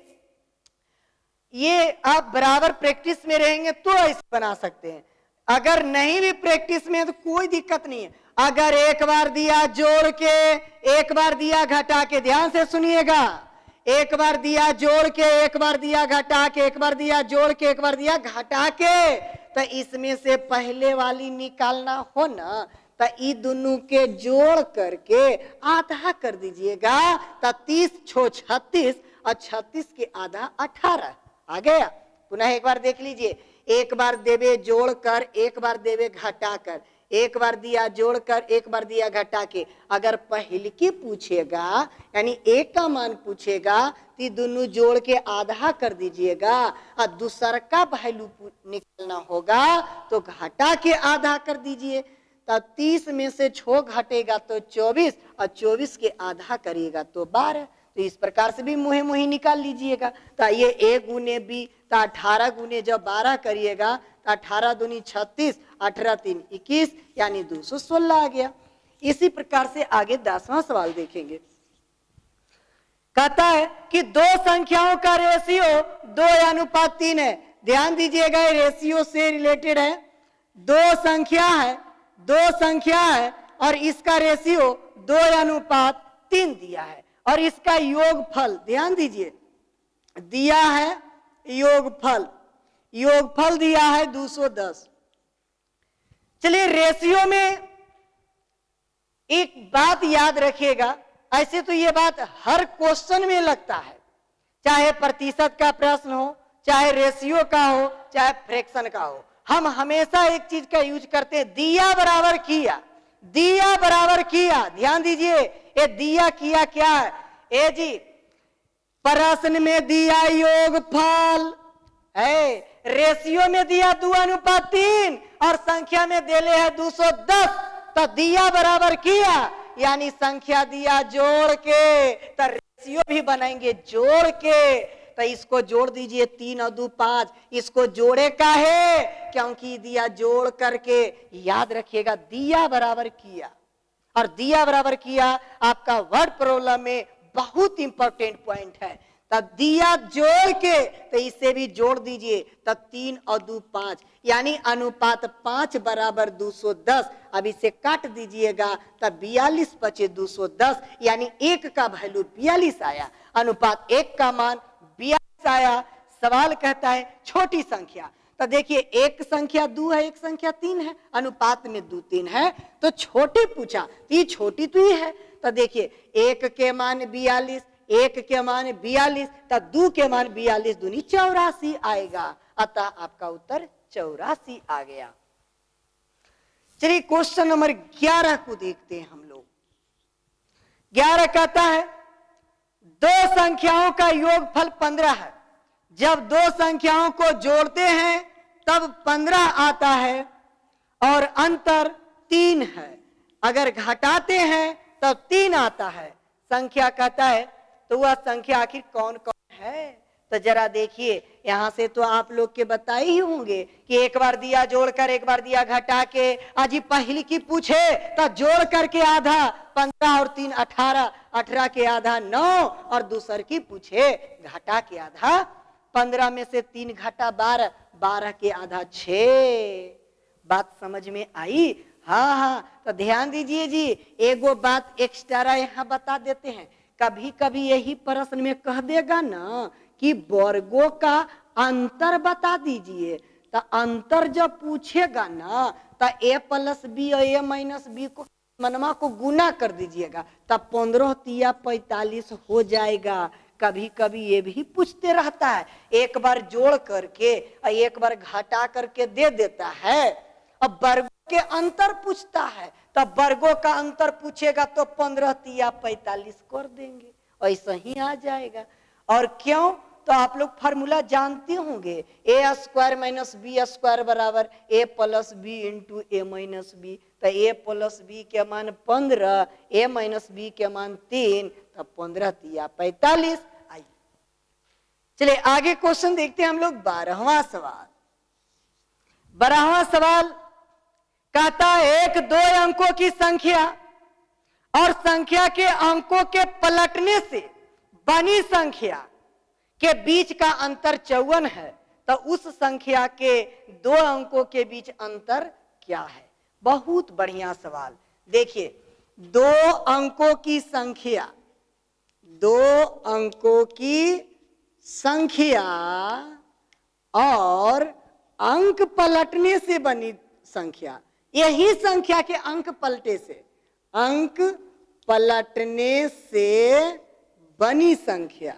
ये आप बराबर प्रैक्टिस में रहेंगे तो ऐसे बना सकते हैं, अगर नहीं भी प्रैक्टिस में तो कोई दिक्कत नहीं है। अगर एक बार दिया जोड़ के, एक बार दिया घटा के, ध्यान से सुनिएगा, एक बार दिया जोड़ के, एक बार दिया घटा के, एक बार दिया जोड़ के, एक बार दिया घटा के, तो इसमें से पहले वाली निकालना हो ना, तो ये दोनों के जोड़ करके आधा कर दीजिएगा तो 30 छो 36 और 36 के आधा 18 आ गया। पुनः एक बार देख लीजिए, एक बार देवे जोड़ कर, एक बार देवे घटा कर, एक बार दिया जोड़ कर, एक बार दिया घटा के। अगर पहले की पूछेगा यानी एक का मान पूछेगा तो दोनों जोड़ के आधा कर दीजिएगा और दूसरा का वैल्यू निकालना होगा तो घटा के आधा कर दीजिए। तब 30 में से 6 घटेगा तो 24 और 24 के आधा करिएगा तो 12। तो इस प्रकार से भी मुहे मुही निकाल लीजिएगा। तो ये ए गुने बी तो 18 गुने जब 12 करिएगा तो 18 दूनी 36, 18 3 21 यानी 216 आ गया। इसी प्रकार से आगे 10वां सवाल देखेंगे। कहता है कि दो संख्याओं का रेशियो 2:3 है। ध्यान दीजिएगा, ये रेशियो से रिलेटेड है। दो संख्या है और इसका रेशियो 2:3 दिया है और इसका योगफल, ध्यान दीजिए, दिया है योगफल दिया है 210। चलिए रेशियो में एक बात याद रखिएगा, ऐसे तो ये बात हर क्वेश्चन में लगता है, चाहे प्रतिशत का प्रश्न हो, चाहे रेशियो का हो, चाहे फ्रैक्शन का हो, हम हमेशा एक चीज का यूज करते हैं, दिया बराबर किया, दिया बराबर किया। ध्यान दीजिए, ये दिया किया क्या है? ए जी, प्रश्न में दिया योगफल है, रेशियो में दिया 2:3 और संख्या में देले है 210, तो दिया बराबर किया, यानी संख्या दिया जोड़ के, तो रेशियो भी बनाएंगे जोड़ के। तो इसको जोड़ दीजिए, 3 और 2 5, इसको जोड़े का है क्योंकि दिया जोड़ करके, याद रखिएगा दिया बराबर किया, और दिया बराबर किया आपका वर्ड प्रॉब्लम में बहुत इंपॉर्टेंट पॉइंट है। तब दिया जोड़ के, तो इसे भी जोड़ दीजिए, तब 3 और 2 5, यानी अनुपात 5 बराबर 210। अब इसे काट दीजिएगा, तब 42 बचे 210, यानी 1 का वैल्यू 42 आया, अनुपात 1 का मान 42 आया। सवाल कहता है छोटी संख्या, तो देखिए एक संख्या 2 है, एक संख्या 3 है, अनुपात में 2 3 है, तो छोटी पूछा, ये छोटी तो ही है। तो देखिए 1 के मान 42, 1 के मान 42, तो 2 के मान 42 दूनी 84 आएगा, अतः आपका उत्तर 84 आ गया। चलिए क्वेश्चन नंबर 11 को देखते हैं हम लोग। 11 कहता है दो संख्याओं का योगफल 15 है, जब दो संख्याओं को जोड़ते हैं तब 15 आता है और अंतर 3 है, अगर घटाते हैं तब 3 आता है। संख्या कहता है तो वह संख्या आखिर कौन कौन है? तो जरा देखिए, यहां से तो आप लोग के बताए ही होंगे कि एक बार दिया जोड़कर एक बार दिया घटा के, अजी पहली की पूछे तो जोड़ करके आधा 15 और 3 18, 18 के आधा 9, और दूसर की पूछे घटा के आधा 15 में से 3 घटा 12, 12 के आधा 6। बात समझ में आई? हाँ हाँ, तो ध्यान दीजिए जी, एगो बात एक्स्ट्रा यहाँ बता देते हैं। कभी कभी यही प्रश्न में कह देगा ना कि वर्गों का अंतर बता दीजिए, तो अंतर जब पूछेगा ना तो a + b और a - b को मनमा को गुना कर दीजिएगा, तब 15 तिया 45 हो जाएगा। कभी कभी ये भी पूछते रहता है, एक बार जोड़ करके और एक बार घटा करके दे देता है। अब वर्गों के अंतर पूछता है, तब वर्गों का अंतर पूछेगा तो 15 तिया 45 कर देंगे, ऐसा ही आ जाएगा। और क्यों? तो आप लोग फार्मूला जानते होंगे, a² - b² बराबर a + b × a - b। तो a + b के मान 15, a - b के मान 3, तब 15 तिया 45 आई। चलिए आगे क्वेश्चन देखते हैं हम लोग। 12वां सवाल। 12वां सवाल कहता है एक 2 अंकों की संख्या और संख्या के अंकों के पलटने से बनी संख्या के बीच का अंतर 54 है, तो उस संख्या के 2 अंकों के बीच अंतर क्या है? बहुत बढ़िया सवाल। देखिए 2 अंकों की संख्या, 2 अंकों की संख्या और अंक पलटने से बनी संख्या, यही संख्या के अंक पलटे से, अंक पलटने से बनी संख्या,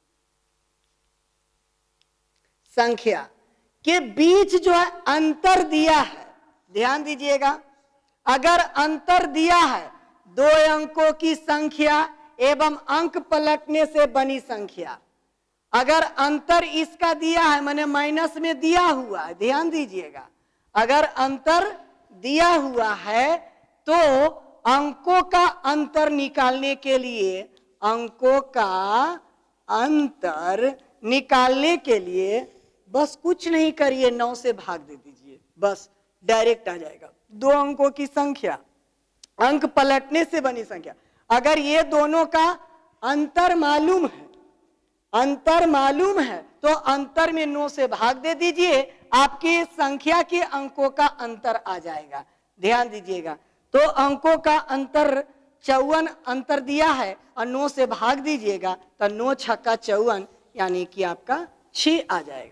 संख्या के बीच जो है अंतर दिया है। ध्यान दीजिएगा, अगर अंतर दिया है 2 अंकों की संख्या एवं अंक पलटने से बनी संख्या, अगर अंतर इसका दिया है माने माइनस में दिया हुआ है, ध्यान दीजिएगा, अगर अंतर दिया हुआ है तो अंकों का अंतर निकालने के लिए, अंकों का अंतर निकालने के लिए बस कुछ नहीं करिए, 9 से भाग दे दीजिए, बस डायरेक्ट आ जाएगा। 2 अंकों की संख्या, अंक पलटने से बनी संख्या, अगर ये दोनों का अंतर मालूम है, अंतर मालूम है तो अंतर में 9 से भाग दे दीजिए, आपकी संख्या के अंकों का अंतर आ जाएगा। ध्यान दीजिएगा, तो अंकों का अंतर 54 अंतर दिया है और 9 से भाग दीजिएगा, तो 9 × 6 = 54, यानी कि आपका 6 आ जाएगा।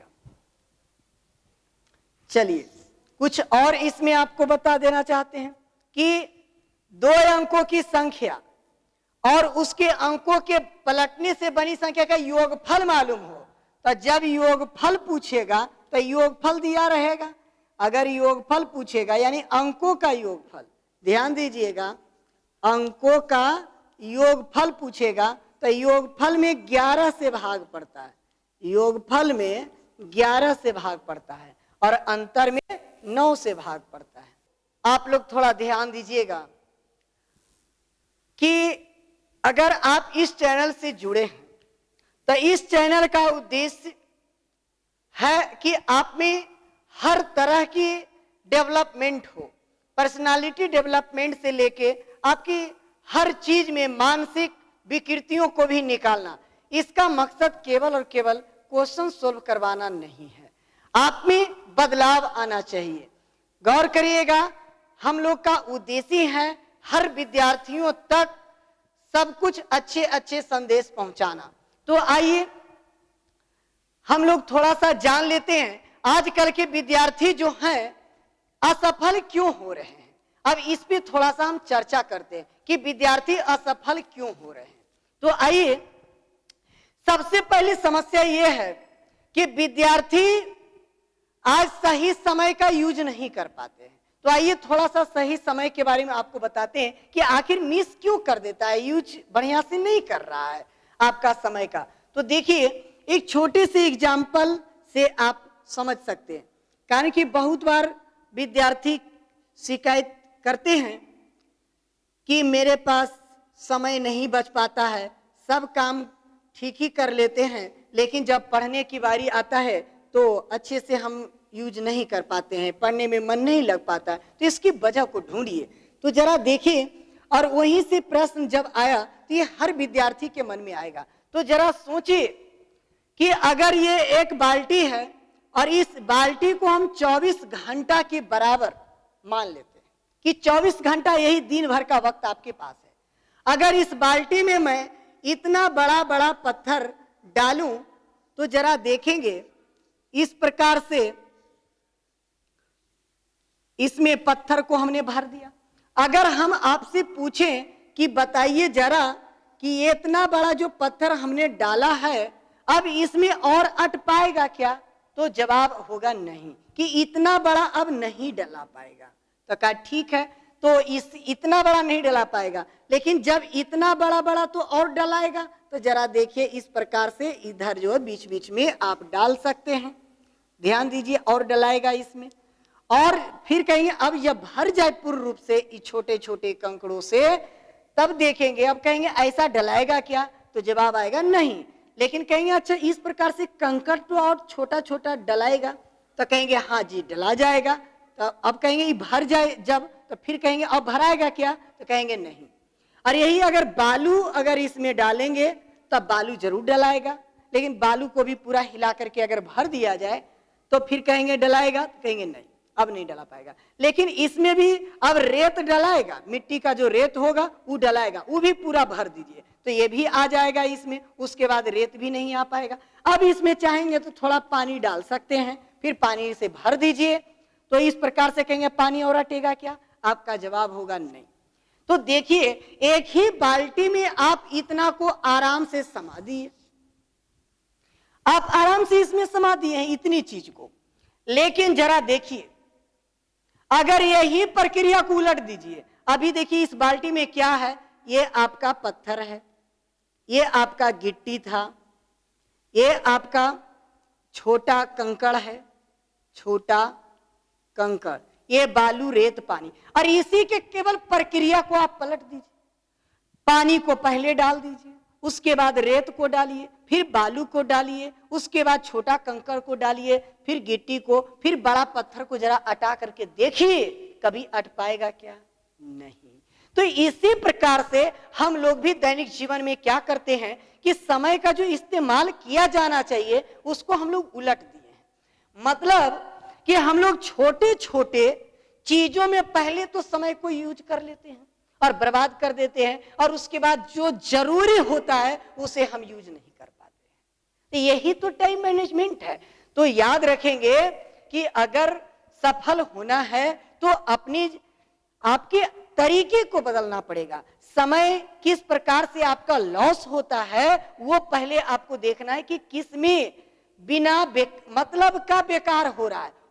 चलिए कुछ और इसमें आपको बता देना चाहते हैं कि 2 अंकों की संख्या और उसके अंकों के पलटने से बनी संख्या का योगफल मालूम हो, तो जब योगफल पूछेगा तो योगफल दिया रहेगा। अगर योगफल पूछेगा यानी अंकों का योगफल, ध्यान दीजिएगा, अंकों का योगफल पूछेगा तो योगफल में 11 से भाग पड़ता है, योगफल में 11 से भाग पड़ता है और अंतर में 9 से भाग पड़ता है। आप लोग थोड़ा ध्यान दीजिएगा कि अगर आप इस चैनल से जुड़े हैं तो इस चैनल का उद्देश्य है कि आप में हर तरह की डेवलपमेंट हो, पर्सनालिटी डेवलपमेंट से लेके आपकी हर चीज में मानसिक विकृतियों को भी निकालना। इसका मकसद केवल और केवल क्वेश्चन सोल्व करवाना नहीं है, आप में बदलाव आना चाहिए। गौर करिएगा, हम लोग का उद्देश्य है हर विद्यार्थियों तक सब कुछ अच्छे अच्छे संदेश पहुंचाना। तो आइए हम लोग थोड़ा सा जान लेते हैं आजकल के विद्यार्थी जो हैं असफल क्यों हो रहे हैं। अब इस पे थोड़ा सा हम चर्चा करते हैं कि विद्यार्थी असफल क्यों हो रहे हैं। तो आइए, सबसे पहली समस्या यह है कि विद्यार्थी आज सही समय का यूज नहीं कर पाते हैं। तो आइए थोड़ा सा सही समय के बारे में आपको बताते हैं कि आखिर मिस क्यों कर देता है, यूज बढ़िया से नहीं कर रहा है आपका समय का। तो देखिए, एक छोटे से एग्जाम्पल से आप समझ सकते हैं। कारण कि बहुत बार विद्यार्थी शिकायत करते हैं कि मेरे पास समय नहीं बच पाता है, सब काम ठीक ही कर लेते हैं, लेकिन जब पढ़ने की बारी आता है तो अच्छे से हम यूज नहीं कर पाते हैं, पढ़ने में मन नहीं लग पाता है। तो इसकी वजह को ढूंढिए, तो जरा देखिए, और वहीं से प्रश्न जब आया तो ये हर विद्यार्थी के मन में आएगा। तो जरा सोचिए कि अगर ये एक बाल्टी है और इस बाल्टी को हम 24 घंटा के बराबर मान लेते हैं कि 24 घंटा यही दिन भर का वक्त आपके पास है। अगर इस बाल्टी में मैं इतना बड़ा बड़ा पत्थर डालूं तो जरा देखेंगे इस प्रकार से इसमें पत्थर को हमने भर दिया। अगर हम आपसे पूछें कि बताइए जरा कि ये इतना बड़ा जो पत्थर हमने डाला है अब इसमें और अट पाएगा क्या, तो जवाब होगा नहीं, कि इतना बड़ा अब नहीं डला पाएगा। तो कहा ठीक है, तो इतना बड़ा नहीं डला पाएगा, लेकिन जब इतना बड़ा बड़ा तो और डलाएगा। तो जरा देखिए, इस प्रकार से इधर जो है बीच बीच में आप डाल सकते हैं, ध्यान दीजिए, और डलाएगा इसमें। और फिर कहेंगे अब यह भर जाए पूर्ण रूप से इस छोटे छोटे कंकड़ों से, तब देखेंगे, अब कहेंगे ऐसा डलाएगा क्या, तो जवाब आएगा नहीं। लेकिन कहेंगे अच्छा इस प्रकार से कंकड़ तो और छोटा छोटा डलाएगा, तो कहेंगे हाँ जी डला जाएगा। तो अब कहेंगे ये भर जाए जब, तो फिर कहेंगे अब भराएगा क्या, तो कहेंगे नहीं। और यही अगर बालू अगर इसमें डालेंगे तब बालू जरूर डलाएगा, लेकिन बालू को भी पूरा हिला करके अगर भर दिया जाए तो फिर कहेंगे डलाएगा, तो कहेंगे नहीं अब नहीं डला पाएगा। लेकिन इसमें भी अब रेत डलाएगा, मिट्टी का जो रेत होगा वो डलाएगा, वो भी पूरा भर दीजिए तो ये भी आ जाएगा इसमें, उसके बाद रेत भी नहीं आ पाएगा। अब इसमें चाहेंगे तो थोड़ा पानी डाल सकते हैं, फिर पानी से भर दीजिए, तो इस प्रकार से कहेंगे पानी और हटेगा क्या, आपका जवाब होगा नहीं। तो देखिए, एक ही बाल्टी में आप इतना को आराम से समा दिए, आप आराम से इसमें समा दिए हैं इतनी चीज को। लेकिन जरा देखिए, अगर यही प्रक्रिया को उलट दीजिए, अभी देखिए इस बाल्टी में क्या है, ये आपका पत्थर है, ये आपका गिट्टी था, ये आपका छोटा कंकड़ है, छोटा कंकड़, ये बालू रेत पानी, और इसी के केवल प्रक्रिया को आप पलट दीजिए। पानी को पहले डाल दीजिए, उसके बाद रेत को डालिए, फिर बालू को डालिए, उसके बाद छोटा कंकड़ को डालिए, फिर गिट्टी को, फिर बड़ा पत्थर को जरा अटा करके देखिए, कभी अट पाएगा क्या, नहीं। तो इसी प्रकार से हम लोग भी दैनिक जीवन में क्या करते हैं कि समय का जो इस्तेमाल किया जाना चाहिए उसको हम लोग उलट दिए हैं। मतलब कि हम लोग छोटे छोटे चीजों में पहले तो समय को यूज कर लेते हैं और बर्बाद कर देते हैं, और उसके बाद जो जरूरी होता है उसे हम यूज नहीं कर पाते हैं। तो यही तो टाइम मैनेजमेंट है। तो याद रखेंगे कि अगर सफल होना है तो आपके तरीके को बदलना पड़ेगा। समय किस प्रकार से आपका लॉस होता है वो पहले आपको देखना है कि किसमें बिना मतलब का बेकार हो रहा है,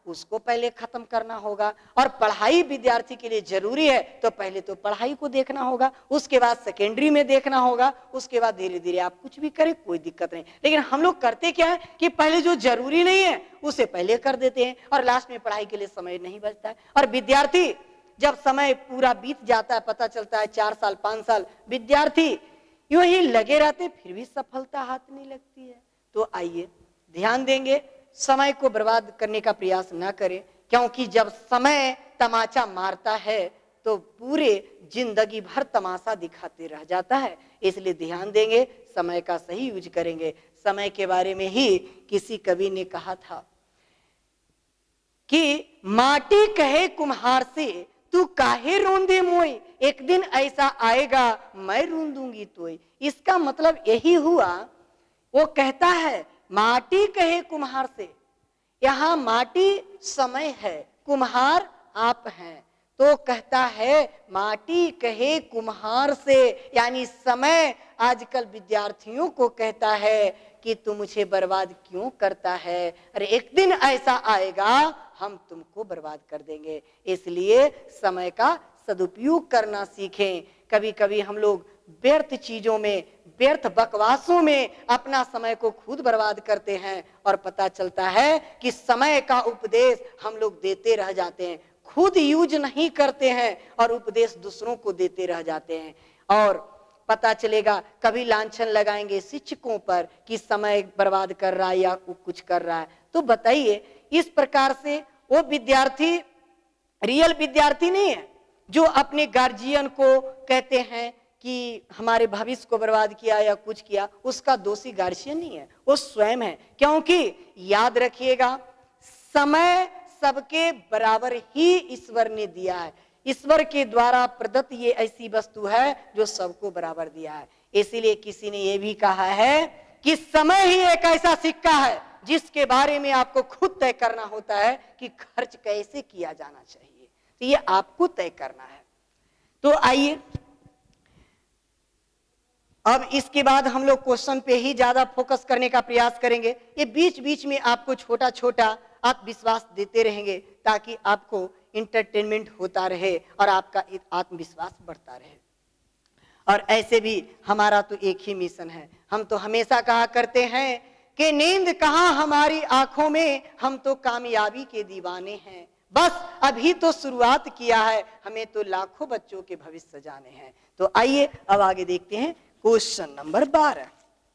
उसको पहले खत्म करना होगा। और पढ़ाई विद्यार्थी के लिए जरूरी है, तो पहले तो पढ़ाई को देखना होगा, उसके बाद सेकेंडरी में देखना होगा, उसके बाद धीरे धीरे आप कुछ भी करें, कोई दिक्कत नहीं। लेकिन हम लोग करते क्या है कि पहले जो जरूरी नहीं है उसे पहले कर देते हैं और लास्ट में पढ़ाई के लिए समय नहीं बचता है। और विद्यार्थी जब समय पूरा बीत जाता है, पता चलता है 4 साल 5 साल विद्यार्थी यूं ही लगे रहते, फिर भी सफलता हाथ नहीं लगती है। तो आइए ध्यान देंगे, समय को बर्बाद करने का प्रयास ना करें, क्योंकि जब समय तमाचा मारता है तो पूरे जिंदगी भर तमाशा दिखाते रह जाता है। इसलिए ध्यान देंगे, समय का सही यूज करेंगे। समय के बारे में ही किसी कवि ने कहा था कि माटी कहे कुम्हार से तू काहे रोंदे मोई, एक दिन ऐसा आएगा मैं रोंदूंगी तोई। इसका मतलब यही हुआ, वो कहता है माटी कहे कुम्हार से, यहाँ माटी समय है, कुम्हार आप हैं, तो कहता है माटी कहे कुम्हार से, यानी समय आजकल विद्यार्थियों को कहता है कि तू मुझे बर्बाद क्यों करता है, अरे एक दिन ऐसा आएगा हम तुमको बर्बाद कर देंगे। इसलिए समय का सदुपयोग करना सीखें। कभी कभी हम लोग व्यर्थ चीजों में, व्यर्थ बकवासों में अपना समय को खुद बर्बाद करते हैं और पता चलता है कि समय का उपदेश हम लोग देते रह जाते हैं, खुद यूज नहीं करते हैं और उपदेश दूसरों को देते रह जाते हैं। और पता चलेगा कभी लांछन लगाएंगे शिक्षकों पर कि समय बर्बाद कर रहा है या कुछ कर रहा है। तो बताइए, इस प्रकार से वो विद्यार्थी रियल विद्यार्थी नहीं है जो अपने गार्जियन को कहते हैं कि हमारे भविष्य को बर्बाद किया या कुछ किया, उसका दोषी गार्जियन नहीं है, वो स्वयं है। क्योंकि याद रखिएगा, समय सबके बराबर ही ईश्वर ने दिया है। ईश्वर के द्वारा प्रदत्त ये ऐसी वस्तु है जो सबको बराबर दिया है। इसीलिए किसी ने ये भी कहा है कि समय ही एक ऐसा सिक्का है जिसके बारे में आपको खुद तय करना होता है कि खर्च कैसे किया जाना चाहिए, तो ये आपको तय करना है। तो आइए अब इसके बाद हम लोग क्वेश्चन पे ही ज्यादा फोकस करने का प्रयास करेंगे। ये बीच बीच में आपको छोटा छोटा आप विश्वास देते रहेंगे ताकि आपको इंटरटेनमेंट होता रहे और आपका आत्मविश्वास बढ़ता रहे। और ऐसे भी हमारा तो एक ही मिशन है, हम तो हमेशा कहा करते हैं कि नींद कहां हमारी आंखों में, हम तो कामयाबी के दीवाने हैं, बस अभी तो शुरुआत किया है, हमें तो लाखों बच्चों के भविष्य सजाने हैं। तो आइए अब आगे देखते हैं क्वेश्चन नंबर 12।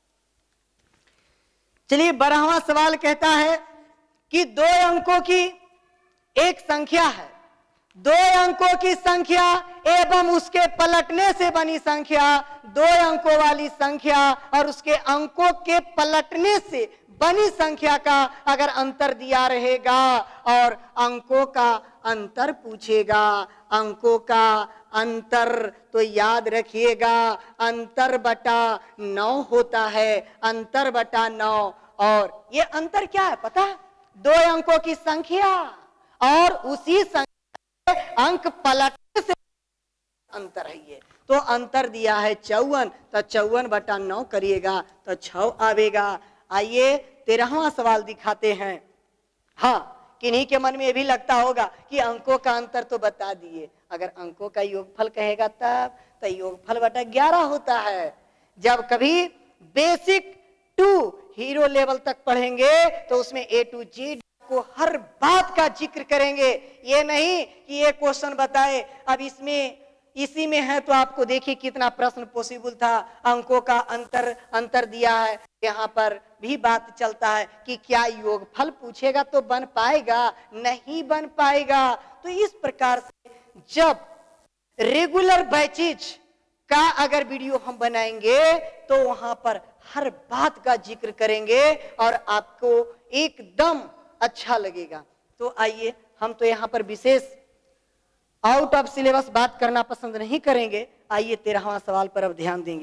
चलिए 12वां सवाल कहता है कि 2 अंकों की एक संख्या है, 2 अंकों की संख्या एवं उसके पलटने से बनी संख्या, 2 अंकों वाली संख्या और उसके अंकों के पलटने से बनी संख्या का अगर अंतर दिया रहेगा और अंकों का अंतर पूछेगा, अंकों का अंतर, तो याद रखिएगा अंतर बटा 9 होता है, अंतर बटा 9। और ये अंतर क्या है पता है? 2 अंकों की संख्या और उसी संख्या अंक पलटने से अंतर है ये। तो अंतर दिया है 54, तो 54 बटा 9 करिएगा तो 6 आवेगा। आइए 13वां सवाल दिखाते हैं। हाँ, किन्हीं के मन में ये भी लगता होगा कि अंकों का अंतर तो बता दिए, अगर अंकों का योगफल कहेगा तब तो योगफल बटा 11 होता है। जब कभी बेसिक टू हीरो लेवल तक पढ़ेंगे तो उसमें A to Z को हर बात का जिक्र करेंगे। ये नहीं कि ये क्वेश्चन बताए अब इसमें इसी में है तो आपको देखिए कितना प्रश्न पॉसिबल था, अंकों का अंतर दिया है, यहाँ पर भी बात चलता है कि क्या योगफल पूछेगा तो बन पाएगा, नहीं बन पाएगा। तो इस प्रकार से जब रेगुलर बैचेज का अगर वीडियो हम बनाएंगे तो वहां पर हर बात का जिक्र करेंगे और आपको एकदम अच्छा लगेगा। तो आइए, हम तो यहाँ पर विशेष आउट ऑफ सिलेबस बात करना पसंद नहीं करेंगे। आइए 13वां सवाल पर अब ध्यान देंगे।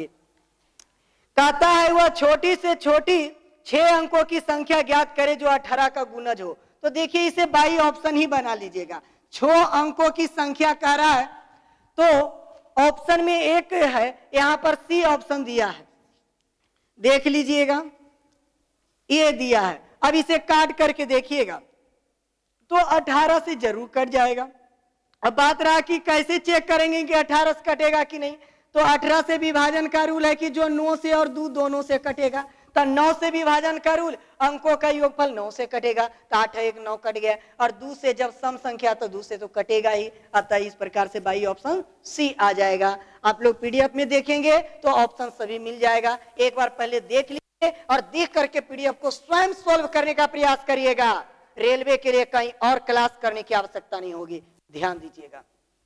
कहता है वह छोटी से छोटी 6 अंकों की संख्या ज्ञात करे जो 18 का गुणज हो। तो देखिए इसे बाई ऑप्शन ही बना लीजिएगा। 6 अंकों की संख्या कह रहा है तो ऑप्शन में एक है, यहां पर सी ऑप्शन दिया है, देख लीजिएगा ये दिया है। अब इसे काट करके देखिएगा, तो 18 से जरूर कट जाएगा। अब बात रहा कि कैसे चेक करेंगे कि 18 से कटेगा कि नहीं, तो 18 से विभाजन का रूल है कि जो 9 से और 2 दोनों से कटेगा, तो 9 से विभाजन का रूल, अंकों का योगफल 9 से कटेगा, तो 8 1 9 कट गया, और 2 से जब सम संख्या तो 2 से तो कटेगा ही, अतः इस प्रकार से बाई ऑप्शन सी आ जाएगा। आप लोग पीडीएफ में देखेंगे तो ऑप्शन सभी मिल जाएगा, एक बार पहले देख लीजिए और देख करके पीडीएफ को स्वयं सॉल्व करने का प्रयास करिएगा। रेलवे के लिए कहीं और क्लास करने की आवश्यकता नहीं होगी, ध्यान दीजिएगा।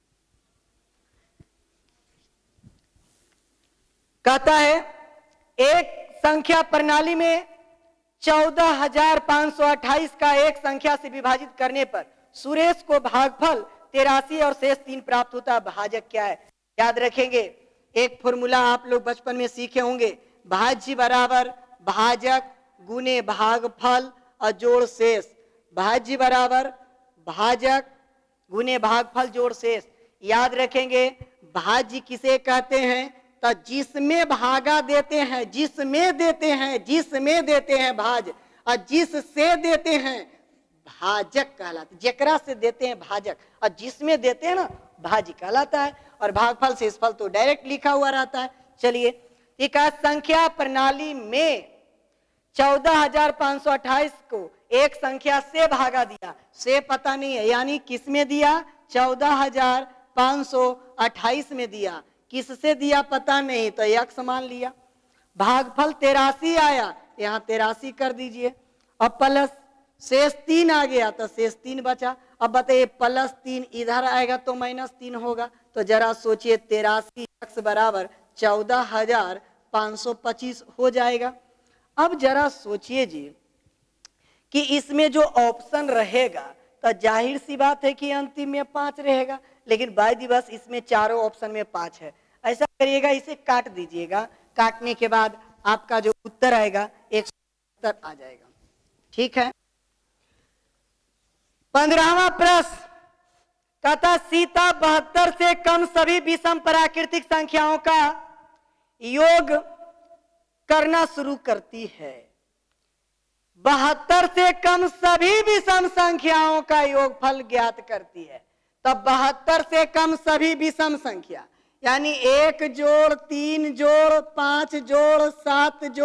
कहता है एक संख्या प्रणाली में 14,528 का एक संख्या से विभाजित करने पर सुरेश को भागफल 83 और शेष 3 प्राप्त होता है, भाजक क्या है? याद रखेंगे एक फॉर्मूला आप लोग बचपन में सीखे होंगे, भाज्य बराबर भाजक गुने भागफल और जोड़ शेष। भाज्य बराबर भाजक गुने भागफल जोड़ शेष। याद रखेंगे भाज्य किसे कहते हैं? तो जिसमें भागा देते हैं, जिसमें देते हैं भाज, और जिससे देते हैं भाजक कहलाता है। जेकरा से देते हैं भाजक और जिसमें देते हैं ना भाज्य कहलाता है। और भागफल शेषफल तो डायरेक्ट लिखा हुआ रहता है। चलिए ठीक है, संख्या प्रणाली में 14,528 को एक संख्या से भागा दिया, से पता नहीं है, यानी किस में दिया? 14,528 में दिया। किससे दिया पता नहीं, तो x मान लिया। भागफल 83 आया, यहाँ 83 कर दीजिए। अब प्लस शेष 3 आ गया तो शेष 3 बचा। अब बताइए +3 इधर आएगा तो -3 होगा। तो जरा सोचिए 83 x बराबर 14,525 हो जाएगा। अब जरा सोचिए जी कि इसमें जो ऑप्शन रहेगा तो जाहिर सी बात है कि अंतिम में 5 रहेगा, लेकिन बाय दिवस इसमें चारों ऑप्शन में 5 है। ऐसा करिएगा, इसे काट दीजिएगा, काटने के बाद आपका जो उत्तर आएगा 170 आ जाएगा। ठीक है। 15वां प्रश्न कहता सीता 72 से कम सभी विषम प्राकृतिक संख्याओं का योग करना शुरू करती है। 72 से कम सभी विषम संख्याओं का योगफल ज्ञात करती है। तब 72 से कम सभी विषम संख्या यानी 1 जोड़ 3 जोड़ 5 जोड़ 7 जोड़ ...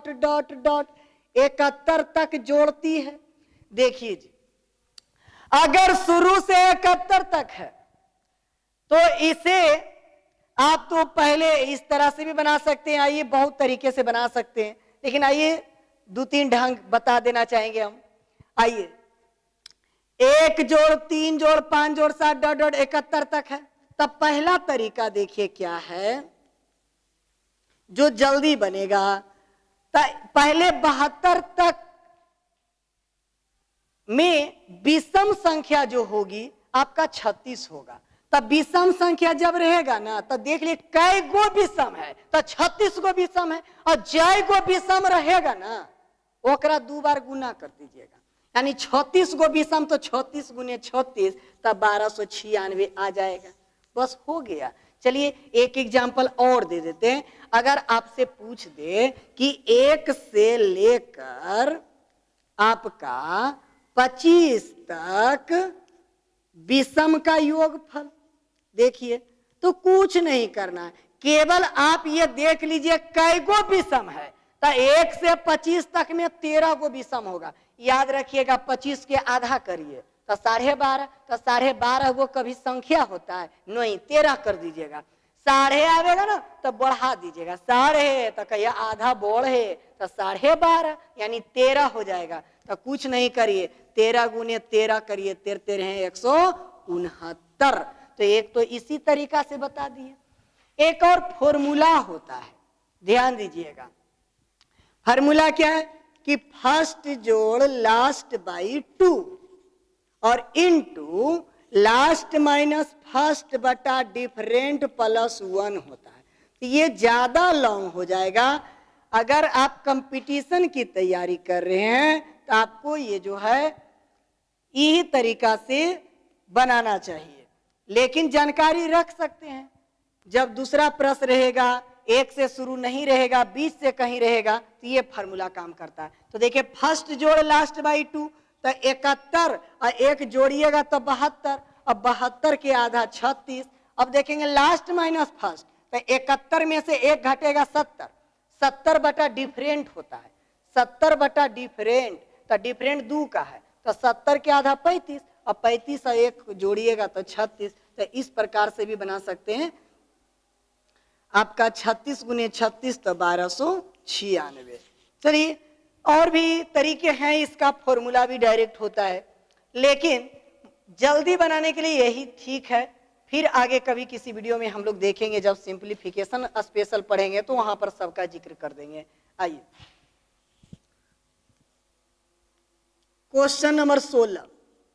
71 तक जोड़ती है। देखिए जी, अगर शुरू से 71 तक है तो इसे आप तो पहले इस तरह से भी बना सकते हैं। आइए बहुत तरीके से बना सकते हैं, लेकिन आइए 2-3 ढंग बता देना चाहेंगे हम। आइए 1 जोड़ 3 जोड़ 5 जोड़ 7 ... 71 तक है। तब पहला तरीका देखिए क्या है जो जल्दी बनेगा। पहले 72 तक में विषम संख्या जो होगी आपका 36 होगा। तब विषम संख्या जब रहेगा ना तो देख लिए कई गो विषम है, तो 36 गो विषम है, और जय गो विषम रहेगा ना ओकरा 2 बार गुना कर दीजिएगा, यानी 36 गो विषम तो 36 गुने 36 तब 1296 आ जाएगा। बस हो गया। चलिए एक एग्जाम्पल और दे देते हैं। अगर आपसे पूछ दे कि 1 से लेकर आपका 25 तक विषम का योगफल, देखिए तो कुछ नहीं करना है, केवल आप ये देख लीजिए कई गो विषम है। तो 1 से 25 तक में 13 गो विषम होगा। याद रखिएगा 25 के आधा करिए तो 12.5, तो 12.5 गो कभी संख्या होता है नहीं, 13 कर दीजिएगा। 12.5 आवेगा ना तो बढ़ा दीजिएगा, 12.5 तो कहिए आधा बढ़े तो 12.5 यानी 13 हो जाएगा। तो कुछ नहीं करिए, 13 गुने 13 करिए, 13 169। तो एक तो इसी तरीका से बता दिए। एक और फॉर्मूला होता है, ध्यान दीजिएगा। फॉर्मूला क्या है कि फर्स्ट जोड़ लास्ट बाई 2 और इनटू लास्ट माइनस फर्स्ट बटा डिफरेंट +1 होता है। तो ये ज्यादा लॉन्ग हो जाएगा। अगर आप कंपटीशन की तैयारी कर रहे हैं तो आपको ये जो है यही तरीका से बनाना चाहिए, लेकिन जानकारी रख सकते हैं। जब दूसरा प्रश्न रहेगा 1 से शुरू नहीं रहेगा, 20 से कहीं रहेगा, तो ये फार्मूला काम करता है। तो देखिए फर्स्ट जोड़ लास्ट बाई 2, तो 71 और एक जोड़िएगा तो 72। अब 72 के आधा 36। अब देखेंगे लास्ट माइनस फर्स्ट, तो 71 में से एक घटेगा 70, 70 बटा डिफरेंट होता है, 70 बटा डिफरेंट, तो डिफरेंट 2 का है, तो 70 के आधा 35, और 35 और एक जोड़िएगा तो 36। तो इस प्रकार से भी बना सकते हैं आपका 36 गुने 36 तो 1296। चलिए और भी तरीके हैं, इसका फॉर्मूला भी डायरेक्ट होता है, लेकिन जल्दी बनाने के लिए यही ठीक है। फिर आगे कभी किसी वीडियो में हम लोग देखेंगे, जब सिंप्लीफिकेशन स्पेशल पढ़ेंगे तो वहां पर सबका जिक्र कर देंगे। आइए क्वेश्चन नंबर 16,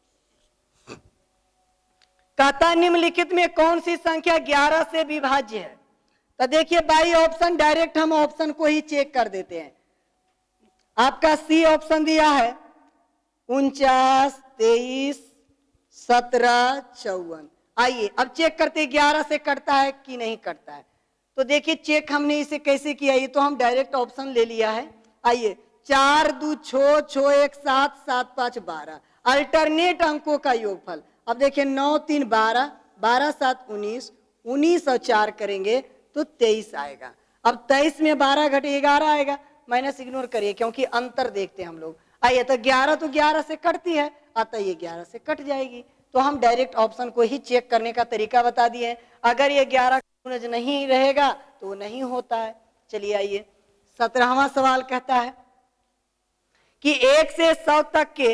कहता निम्नलिखित में कौन सी संख्या 11 से विभाज्य है। तो देखिए बाई ऑप्शन, डायरेक्ट हम ऑप्शन को ही चेक कर देते हैं। आपका सी ऑप्शन दिया है 49, 23, 17, 54। आइए अब चेक करते 11 से कटता है कि नहीं कटता है। तो देखिए चेक हमने इसे कैसे किया, ये तो हम डायरेक्ट ऑप्शन ले लिया है। आइए 4 2 6 6 1 7 7 5 12, अल्टरनेट अंकों का योगफल। अब देखिए 9 3 12, 12 7 19, 19 और 4 करेंगे तो 23 आएगा। अब 23 में 12 घटे 11 आएगा, माइनस इग्नोर करिए क्योंकि अंतर देखते हैं हम लोग। आइए तो 11 तो 11 से कटती है, अतः ये 11 से कट जाएगी। तो हम डायरेक्ट ऑप्शन को ही चेक करने का तरीका बता दिए। अगर ये 11 गुणज नहीं रहेगा तो वो नहीं होता है। चलिए आइए 17वां सवाल कहता है कि 1 से 100 तक के,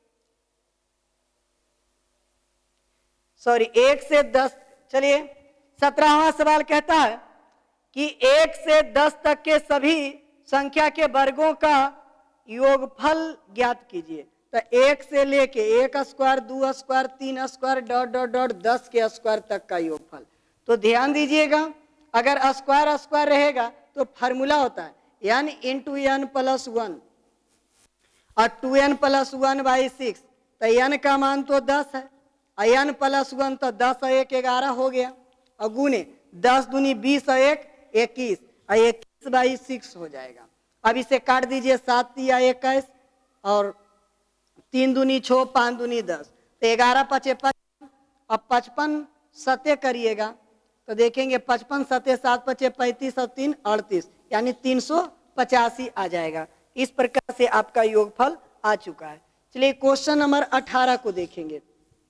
सॉरी 1 से 10, चलिए 17वां सवाल कहता है कि 1 से 10 तक के सभी संख्या के वर्गों का योगफल ज्ञात कीजिए। तो 1 से लेके 1 square 2 square 3 square dot dot dot 10 के स्क्वायर तक का योगफल। तो ध्यान दीजिएगा, अगर स्क्वायर स्क्वायर रहेगा तो फार्मूला होता है n इंटू n प्लस 1 और 2n प्लस 1 बाई 6। तो n का मान तो 10 है, n प्लस 1 तो 10 और 1 11 हो गया, और गुने 10 दूनी 20 और 1 21, और 21 बाई 6 हो जाएगा। अब इसे काट दीजिए, 7 या 21 और 3 दूनी 6 5 दूनी 10, तो 11 5 55। अब 55 सते करिएगा तो देखेंगे 55 सते 7 5 35 और 3 38, यानी 385 आ जाएगा। इस प्रकार से आपका योगफल आ चुका है। चलिए क्वेश्चन नंबर 18 को देखेंगे।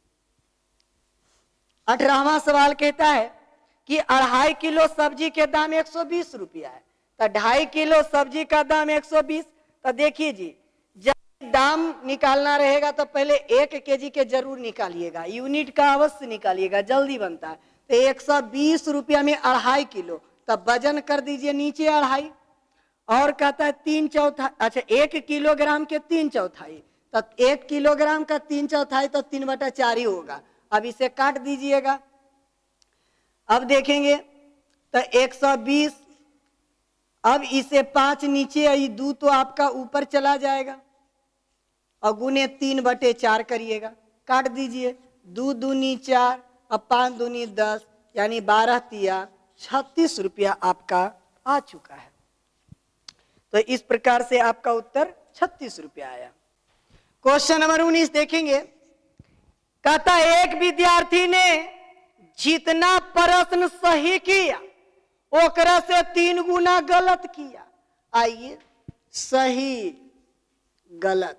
18वां सवाल कहता है कि 2.5 किलो सब्जी के दाम 120 रुपया है। तो 2.5 किलो सब्जी का दाम 120। तो देखिए जी, जब दाम निकालना रहेगा तो पहले 1 केजी के जरूर निकालिएगा, यूनिट का अवश्य निकालिएगा, जल्दी बनता है। तो 120 रुपया में 2.5 किलो, तब वजन कर दीजिए नीचे 2.5, और कहता है 3/4, अच्छा 1 किलोग्राम के 3/4, तो 1 किलोग्राम का 3/4 तो 3/4 ही होगा। अब इसे काट दीजिएगा। अब देखेंगे तो 120, अब इसे 5 नीचे, 2 तो आपका ऊपर चला जाएगा, और गुने 3/4 करिएगा, काट दीजिए। 2 दूनी 4 और 5 दूनी 10, यानी 12 तिया 36 रुपया आपका आ चुका है। तो इस प्रकार से आपका उत्तर 36 रुपया आया। क्वेश्चन नंबर 19 देखेंगे। कहता एक विद्यार्थी ने जितना प्रश्न सही किया ओकरा से 3 गुना गलत किया। आइए सही गलत,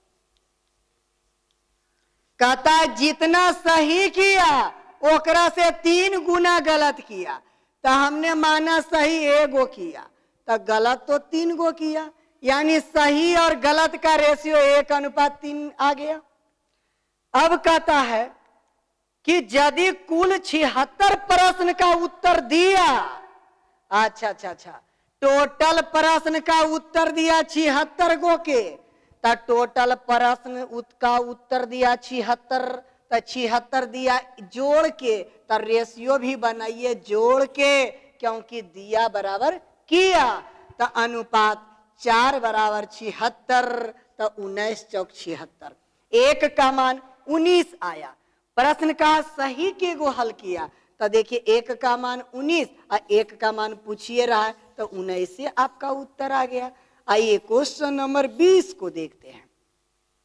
कहता जितना सही किया ओकरा से 3 गुना गलत किया। तो हमने माना सही 1 गो किया, तो गलत तो 3 गो किया, यानी सही और गलत का रेशियो 1:3 आ गया। अब कहता है कि यदि कुल 76 प्रश्न का उत्तर दिया, अच्छा, टोटल प्रश्न का उत्तर दिया 76 गो के, तो टोटल प्रश्न का उत्तर दिया 76, तो 76 दिया जोड़ के, तो रेशियो भी बनाइए जोड़ के, क्योंकि दिया बराबर किया, तो अनुपात 4 बराबर 76, तो 19 चौक 76, 1 का मान 19 आया। प्रश्न का सही के गो हल किया, तो देखिए 1 का मान 19 और 1 का मान पूछिए रहा है, तो 19 से आपका उत्तर आ गया। आइए क्वेश्चन नंबर 20 को देखते हैं।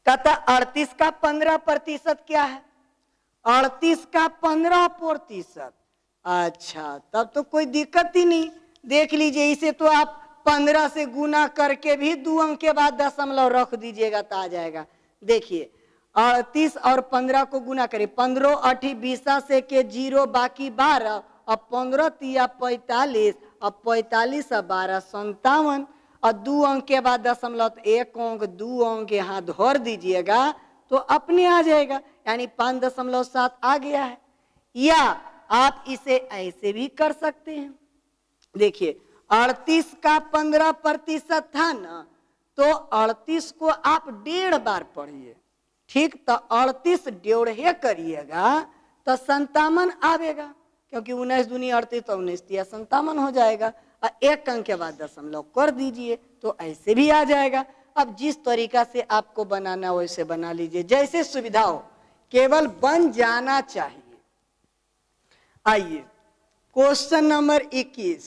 कहता 38 का 15% क्या है? 38 का 15%। अच्छा, तब तो कोई दिक्कत ही नहीं। देख लीजिए, इसे तो आप 15 से गुना करके भी 2 अंक के बाद दशमलव रख दीजिएगा तो आ जाएगा। देखिए 38 और 15 को गुना करें, 15 8 20 से के 0 बाकी 12 और 15 तिया 45 और 45 और 12 57 और 2 अंक के बाद दशमलव, तो 1 अंक 2 अंक यहाँ धर दीजिएगा तो अपने आ जाएगा, यानी 5.7 आ गया है। या आप इसे ऐसे भी कर सकते हैं। देखिए 38 का 15% था ना, तो 38 को आप 1.5 बार पढ़िए, ठीक, तो 38 1.5 करिएगा तो 57 आवेगा, क्योंकि 19 दूनी 38 तो 19 तिया 57 हो जाएगा। और 1 अंक के बाद दशमलव कर दीजिए तो ऐसे भी आ जाएगा। अब जिस तरीका से आपको बनाना वैसे बना लीजिए, जैसे सुविधा हो, केवल बन जाना चाहिए। आइए क्वेश्चन नंबर 21,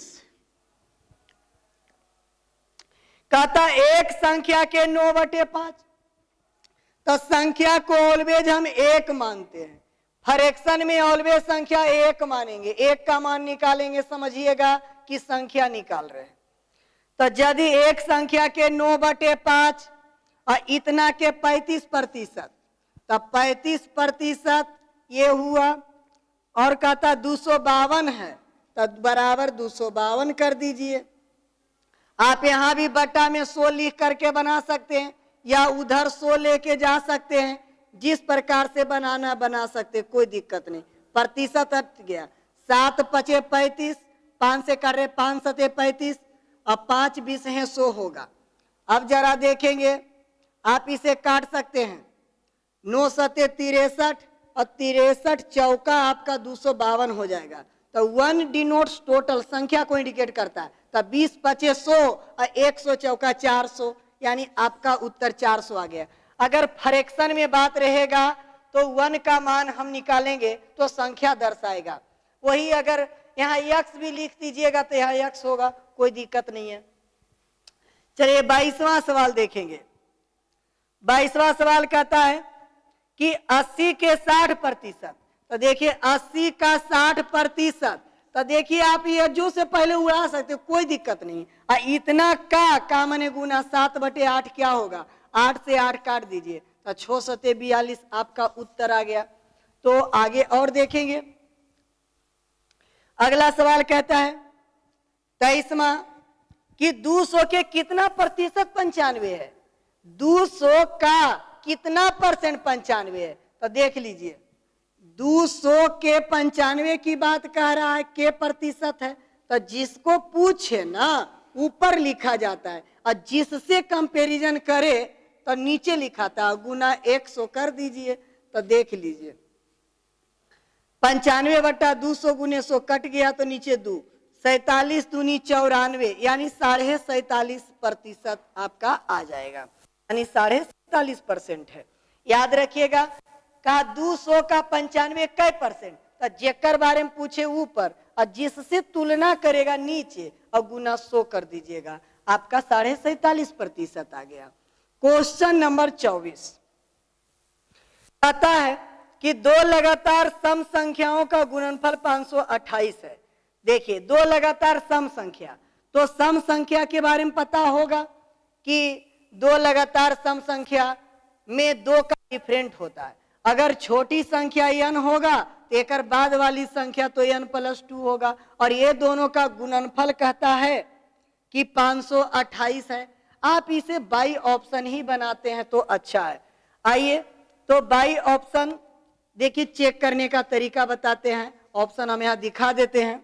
कहता एक संख्या के 9/5, तो संख्या को ऑलवेज हम 1 मानते हैं, फ्रैक्शन में ऑलवेज संख्या 1 मानेंगे, 1 का मान निकालेंगे, समझिएगा कि संख्या निकाल रहे हैं। तो यदि एक संख्या के 9/5 और इतना के 35%, तो 35% ये हुआ, और कहता 252 है तो बराबर 252 कर दीजिए। आप यहां भी बटा में 100 लिख करके बना सकते हैं, या उधर 100 लेके जा सकते हैं, जिस प्रकार से बनाना बना सकते, कोई दिक्कत नहीं। प्रतिशत हट गया, 7 5 35, 5 से कर रहे 5 7 35 और 5 20 है 100 होगा। अब जरा देखेंगे, आप इसे काट सकते हैं, 9 7 63 और 63 चौका आपका 252 हो जाएगा। तो 1 डिनोट्स टोटल, संख्या को इंडिकेट करता है। तो 20 5 100 और 100 चौका 400, यानी आपका उत्तर 400 आ गया। अगर फ्रैक्शन में बात रहेगा तो 1 का मान हम निकालेंगे तो संख्या दर्शाएगा। वही अगर यहाँ x भी लिख दीजिएगा तो यहाँ x होगा, कोई दिक्कत नहीं है। चलिए 22वां सवाल देखेंगे। 22वां सवाल कहता है कि 80 के 60%, तो देखिए 80 का 60%, तो देखिए आप ये जो से पहले उड़ा सकते हो, कोई दिक्कत नहीं। इतना का मने गुना 7/8 क्या होगा, 8 से 8 काट दीजिए तो 6 7 42 आपका उत्तर आ गया। तो आगे और देखेंगे, अगला सवाल कहता है 23वां कि 200 के कितना प्रतिशत 95 है, 200 का कितना परसेंट 95 है। तो देख लीजिए 200 के 95 की बात कह रहा है, के प्रतिशत है, तो जिसको पूछे ना ऊपर लिखा जाता है, और जिससे कंपैरिजन करे तो नीचे लिखा था, गुना 100 कर दीजिए। तो देख लीजिए 95/200 गुने 100 कट गया तो नीचे 2, 47 दूनी 94, यानी 47.5% आपका आ जाएगा, यानी 47.5% है। याद रखिएगा, कहा 200 का 95 कै परसेंट, तो जेकर बारे में पूछे ऊपर और जिससे तुलना करेगा नीचे और गुना 100 कर दीजिएगा, आपका 47.5% आ गया। क्वेश्चन नंबर 24 कहता है कि 2 लगातार सम संख्याओं का गुणनफल 528 है। देखिए 2 लगातार सम संख्या, तो सम संख्या के बारे में पता होगा कि 2 लगातार सम संख्या में 2 का डिफरेंट होता है। अगर छोटी संख्या n होगा तो एक बाद वाली संख्या तो n+2 होगा, और ये दोनों का गुणनफल कहता है कि 528 है। आप इसे बाई ऑप्शन ही बनाते हैं तो अच्छा है। आइए तो बाई ऑप्शन देखिए चेक करने का तरीका बताते हैं। ऑप्शन हम यहां दिखा देते हैं।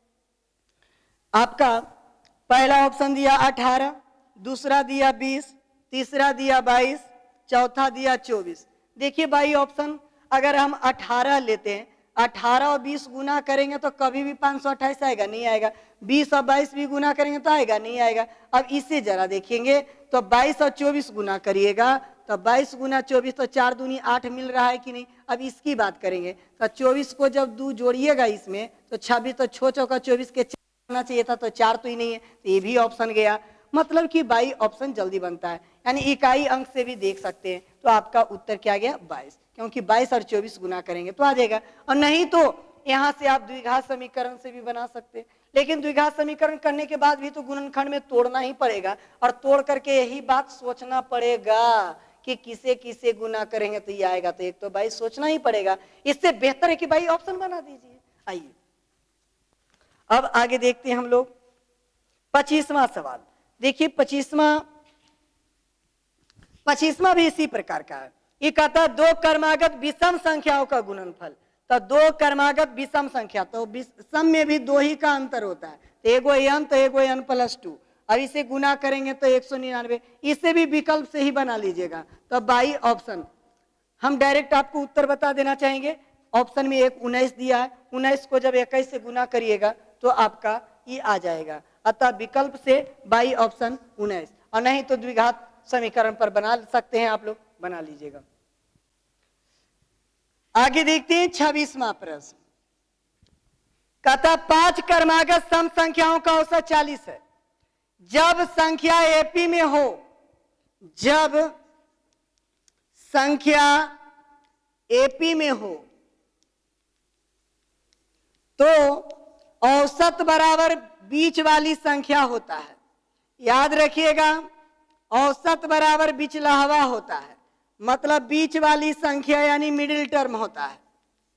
आपका पहला ऑप्शन दिया 18, दूसरा दिया 20, तीसरा दिया 22, चौथा दिया 24। देखिए बाई ऑप्शन अगर हम 18 लेते हैं, 18 और 20 गुना करेंगे तो कभी भी 528 आएगा, नहीं आएगा। 20 और 22 भी गुना करेंगे तो आएगा, नहीं आएगा। अब इसे जरा देखेंगे तो 22 और 24 गुना करिएगा तो 22 गुना 24 तो 4 दूनी 8 मिल रहा है कि नहीं। अब इसकी बात करेंगे तो 24 को जब 2 जोड़िएगा इसमें तो 26, तो 6 चौका 24 के 4 होना चाहिए था, तो 4 तो ही नहीं है, तो ये भी ऑप्शन गया। मतलब कि बाई ऑप्शन जल्दी बनता है, यानी इकाई अंक से भी देख सकते हैं। तो आपका उत्तर क्या गया 22, क्योंकि 22 और 24 गुना करेंगे तो आ जाएगा। और नहीं तो यहां से आप द्विघात समीकरण से भी बना सकते हैं, लेकिन द्विघात समीकरण करने के बाद भी तो गुणनखंड में तोड़ना ही पड़ेगा, और तोड़ करके यही बात सोचना पड़ेगा कि किसे किसे गुना करेंगे तो ये आएगा, तो एक तो 22 सोचना ही पड़ेगा। इससे बेहतर है कि भाई ऑप्शन बना दीजिए। आइए अब आगे देखते हैं हम लोग 25वां सवाल। देखिए 25वां भी इसी प्रकार का है। ये कहता है दो क्रमागत विषम संख्याओं का गुणनफल। तो दो क्रमागत विषम संख्या, तो सम में भी दो ही का अंतर होता है, तो एगो n तो एगो n प्लस 2, अब इसे गुना करेंगे तो 199, इसे भी विकल्प से ही बना लीजिएगा। तो बाई ऑप्शन हम डायरेक्ट आपको उत्तर बता देना चाहेंगे। ऑप्शन में एक 19 दिया है, 19 को जब 21 से गुना करिएगा तो आपका ये आ जाएगा। अतः विकल्प से बाई ऑप्शन 19, और नहीं तो द्विघात समीकरण पर बना सकते हैं, आप लोग बना लीजिएगा। आगे देखते हैं 26वां प्रश्न। कहता 5 क्रमागत सम संख्याओं का औसत 40 है। जब संख्या एपी में हो, जब संख्या एपी में हो तो औसत बराबर बीच वाली संख्या होता है। याद रखिएगा, औसत बराबर बिचलहवा होता है, मतलब बीच वाली संख्या यानी मिडिल टर्म होता है।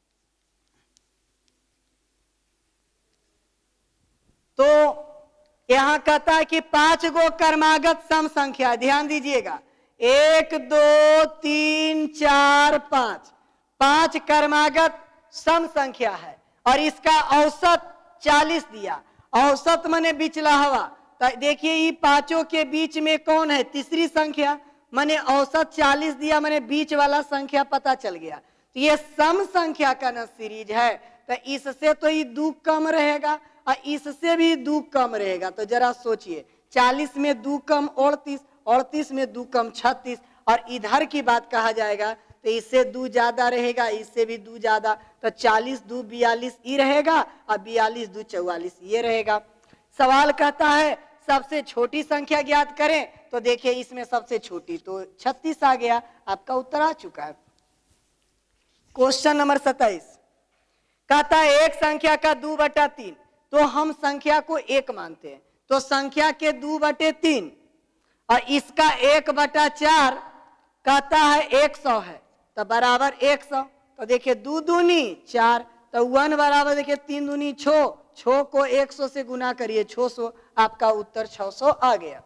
तो यहां कहता है कि 5 गो क्रमागत सम संख्या, ध्यान दीजिएगा, 1 2 3 4 5, 5 क्रमागत सम संख्या है और इसका औसत 40 दिया। औसत माने बिचलहवा, तो देखिए ये पांचों के बीच में कौन है, तीसरी संख्या, माने औसत 40 दिया, माने बीच वाला संख्या पता चल गया। तो ये सम संख्या का ना सीरीज है, तो इससे तो ये 2 कम रहेगा और इससे भी 2 कम रहेगा। तो जरा सोचिए, 40 में 2 कम 38, 38 में 2 कम 36, और इधर की बात कहा जाएगा तो इससे 2 ज्यादा रहेगा, इससे भी 2 ज्यादा, तो 40 2 42 ये रहेगा और 42 2 44 ये रहेगा। सवाल कहता है सबसे छोटी संख्या ज्ञात करें, तो देखिए इसमें सबसे छोटी तो 36 आ गया, आपका उत्तर आ चुका है। क्वेश्चन नंबर 27 कहता है एक संख्या का 2/3, तो हम संख्या को 1 मानते हैं, तो संख्या के 2/3 और इसका 1/4 कहता है 100 है, तो बराबर 100। तो देखिए 2 दूनी 4, तो 1 बराबर देखिए 3 दूनी 6, 6 को 100 से गुना करिए 600, आपका उत्तर 600 आ गया।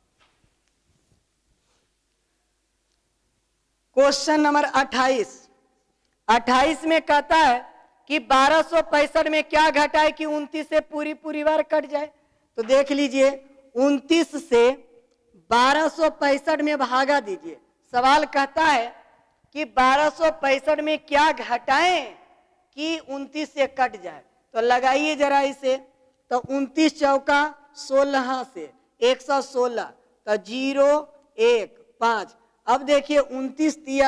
क्वेश्चन नंबर 28 में कहता है कि 1265 में क्या घटाए कि 29 से पूरी बार कट जाए। तो देख लीजिए 29 से 1265 में भागा दीजिए। सवाल कहता है कि 1265 में क्या घटाएं कि 29 से कट जाए, तो लगाइए जरा इसे, तो 29 चौका 16 से 116, तो 0 1 5। अब देखिए 29 दिया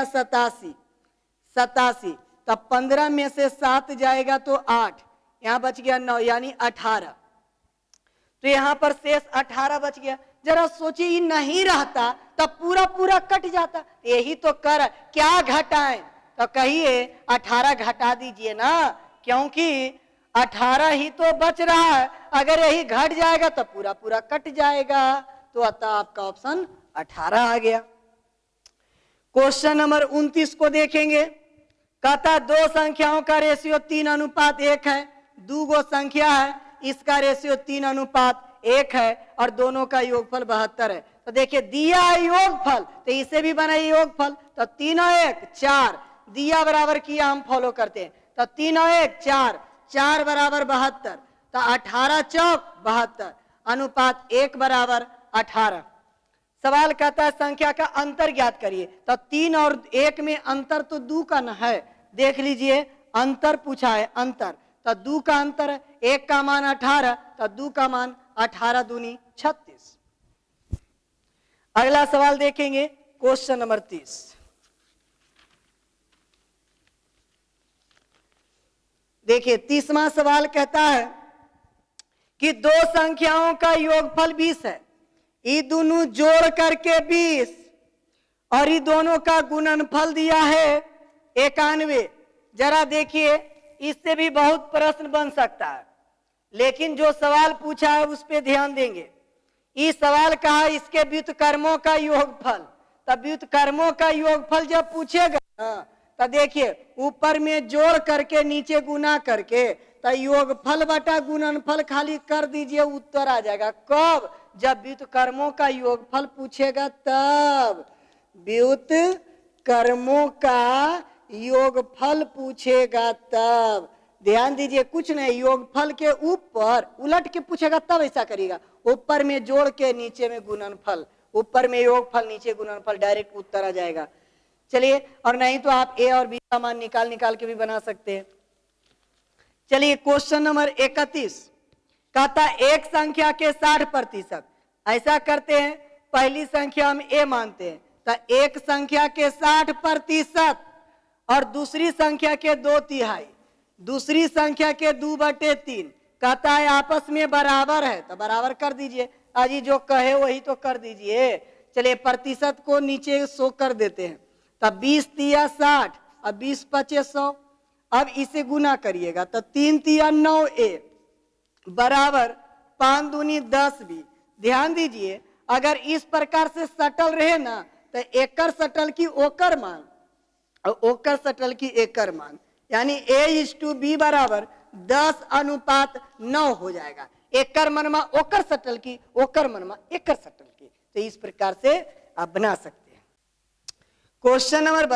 87, तब 15 में से 7 जाएगा तो 8, यहां बच गया 9 यानी 18, तो यहां पर शेष 18 बच गया। जरा सोचिए ये नहीं रहता तब पूरा कट जाता, यही तो कर क्या घटाएं, तो कहिए 18 घटा दीजिए ना, क्योंकि 18 ही तो बच रहा है, अगर यही घट जाएगा तो पूरा कट जाएगा, तो अतः आपका ऑप्शन 18 आ गया। क्वेश्चन नंबर 29 को देखेंगे। कहता 2 संख्याओं का रेशियो 3:1 है, 2 गो संख्या है, इसका रेशियो 3:1 है और दोनों का योगफल 72 है। तो देखिए दिया है योगफल, तो इसे भी बनाइए योगफल, तो 3 और 1 4, दिया बराबर किया हम फॉलो करते हैं, तो 3 और 1 4, 4 बराबर 72, तो 18 चौक 72, अनुपात 1 बराबर 18। सवाल कहता है संख्या का अंतर ज्ञात करिए, तो 3 और 1 में अंतर तो 2 का न है, देख लीजिए अंतर पूछा है, अंतर तो 2 का अंतर है, 1 का मान 18, तो 2 का मान 18 दूनी 36। अगला सवाल देखेंगे क्वेश्चन नंबर 30। देखिए 30वां सवाल कहता है कि 2 संख्याओं का योगफल 20 है, ये दोनों जोड़ करके 20 और ये दोनों का गुणनफल दिया है 91। जरा देखिए, इससे भी बहुत प्रश्न बन सकता है, लेकिन जो सवाल पूछा है उस पे ध्यान देंगे। इस सवाल कहा इसके व्युत्क्रमों का योगफल, तब व्युत्क्रमों का योगफल जब पूछेगा तो देखिए ऊपर में जोड़ करके नीचे गुना करके तो योगफल बटा गुणनफल खाली कर दीजिए, उत्तर आ जाएगा। कब? जब व्युत्क्रमों का योगफल पूछेगा तब। व्युत्क्रमों का योगफल पूछेगा तब। ध्यान दीजिए, कुछ नहीं, योगफल के ऊपर उलट के पूछेगा तब ऐसा करिएगा, ऊपर में जोड़ के नीचे में गुणनफल, ऊपर में योगफल नीचे गुणनफल, डायरेक्ट उत्तर आ जाएगा। चलिए, और नहीं तो आप ए और बी का मान निकाल के भी बना सकते हैं। चलिए क्वेश्चन नंबर 31 कहता एक संख्या के 60%। ऐसा करते हैं, पहली संख्या हम ए मानते हैं, तो एक संख्या के 60% और दूसरी संख्या के 2/3, दूसरी संख्या के 2/3 कहता है आपस में बराबर है, तो बराबर कर दीजिए। अजी जो कहे वही तो कर दीजिए। चलिए प्रतिशत को नीचे 100 कर देते हैं, तब 20 तिया 60 और 20 पचे 100। अब इसे गुना करिएगा तो 3 तिया 9a बराबर 5 दूनी 10b। ध्यान दीजिए, अगर इस प्रकार से सटल रहे ना तो एकर सटल की ओकर मान और ओकर सटल की एकर मान, यानी a/b बराबर 10:9 हो जाएगा। एकर मनमा ओकर सटल की, ओकर मनमा एकर सटल की। तो इस प्रकार से आप बना सकते हैं। क्वेश्चन नंबर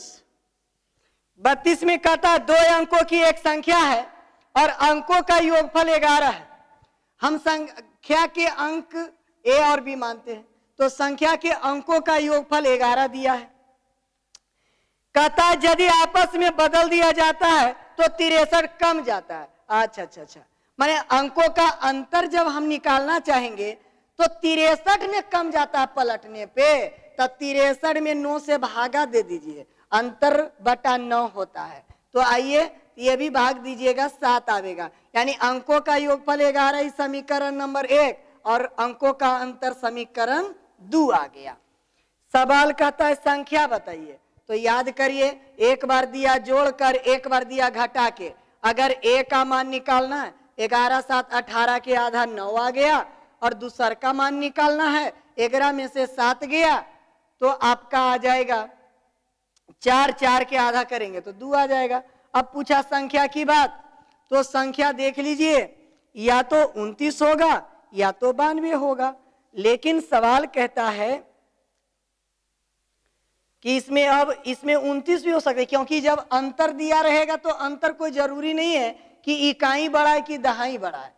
32 में कहता है 2 अंकों की एक संख्या है और अंकों का योगफल 11 है। हम संख्या के अंक ए और बी मानते हैं, तो संख्या के अंकों का योगफल 11 दिया है। कहता है यदि आपस में बदल दिया जाता है तो 63 कम जाता है। अच्छा, माने अंकों का अंतर जब हम निकालना चाहेंगे तो 63 में कम जाता है पलटने पे, तो 63 में 9 से भागा दे दीजिए, अंतर बटा 9 होता है। तो आइए ये भी भाग दीजिएगा, 7 आवेगा, यानी अंकों का योगफल 11 समीकरण नंबर 1 और अंकों का अंतर समीकरण 2 आ गया। सवाल कहता है संख्या बताइए, तो याद करिए, एक बार दिया जोड़कर, एक बार दिया घटा के। अगर ए का मान निकालना है, 11 7 18 के आधा 9 आ गया, और दूसर का मान निकालना है, 11 में से 7 गया तो आपका आ जाएगा 4, 4 के आधा करेंगे तो 2 आ जाएगा। अब पूछा संख्या की बात, तो संख्या देख लीजिए, या तो 29 होगा या तो 92 होगा, लेकिन सवाल कहता है कि इसमें 29 भी हो सकता है, क्योंकि जब अंतर दिया रहेगा तो अंतर कोई जरूरी नहीं है कि इकाई बड़ा है कि दहाई बड़ा है।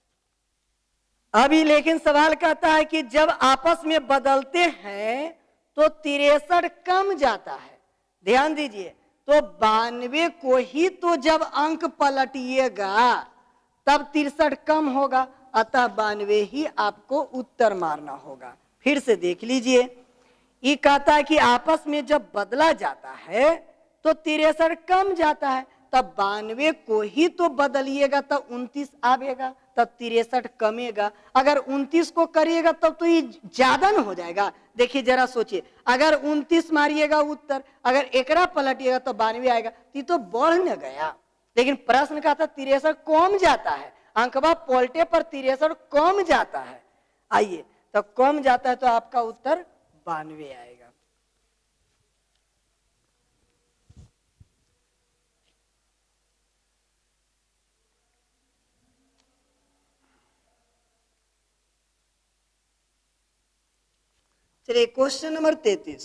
अभी लेकिन सवाल कहता है कि जब आपस में बदलते हैं तो 63 कम जाता है। ध्यान दीजिए, तो 92 को ही तो जब अंक पलटिएगा तब 63 कम होगा, अतः 92 ही आपको उत्तर मारना होगा। फिर से देख लीजिए, ये कहता है कि आपस में जब बदला जाता है तो 63 कम जाता है, तब 92 को ही तो बदलिएगा तब 29 आवेगा, तब 63 कमेगा। अगर 29 को करिएगा तब तो ये ज्यादा न हो जाएगा। देखिए जरा सोचिए, अगर 29 मारिएगा उत्तर, अगर एकरा पलटिएगा तो 92 आएगा, ये तो बढ़ न गया। लेकिन प्रश्न का था 63 कम जाता है, अंकवा पलटे पर 63 कम जाता है। आइए, तो कम जाता है तो आपका उत्तर 92 आएगा। चलिए क्वेश्चन नंबर 33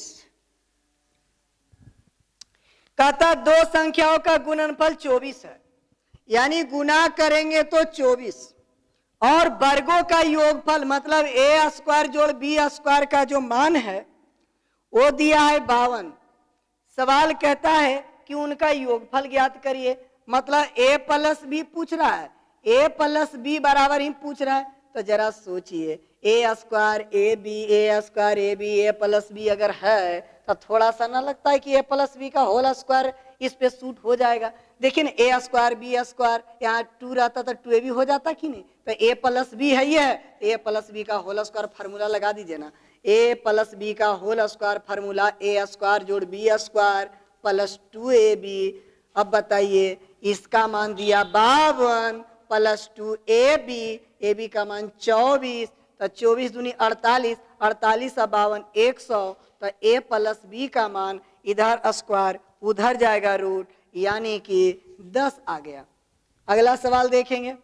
कहता 2 संख्याओं का गुणनफल 24 है, यानी गुना करेंगे तो 24 और वर्गों का योगफल मतलब a स्क्वायर जोड़ b स्क्वायर का जो मान है वो दिया है 52। सवाल कहता है कि उनका योगफल ज्ञात करिए, मतलब a प्लस बी पूछ रहा है, a प्लस बी बराबर ही पूछ रहा है। तो जरा सोचिए, a square a b, a square a b, a plus b अगर है तो थोड़ा सा ना लगता है कि a प्लस बी का होल स्क्वायर इस पे सूट हो जाएगा। देखिए ना, a स्क्वायर बी स्क्वायर, यहाँ 2 रहता तो 2a भी हो जाता कि नहीं। तो a प्लस बी है, ये है a प्लस बी का होल स्क्वायर, फार्मूला लगा दीजिए ना, ए प्लस बी का whole square formula a square जोड़ बी स्क्वायर प्लस 2ab। अब बताइए इसका मान दिया 52 प्लस 2ab, ab का मान 24, तो 24 दूनी 48, 48 और 52 100, तो a प्लस बी का मान इधर स्क्वायर उधर जाएगा रूट, यानी कि 10 आ गया। अगला सवाल देखेंगे।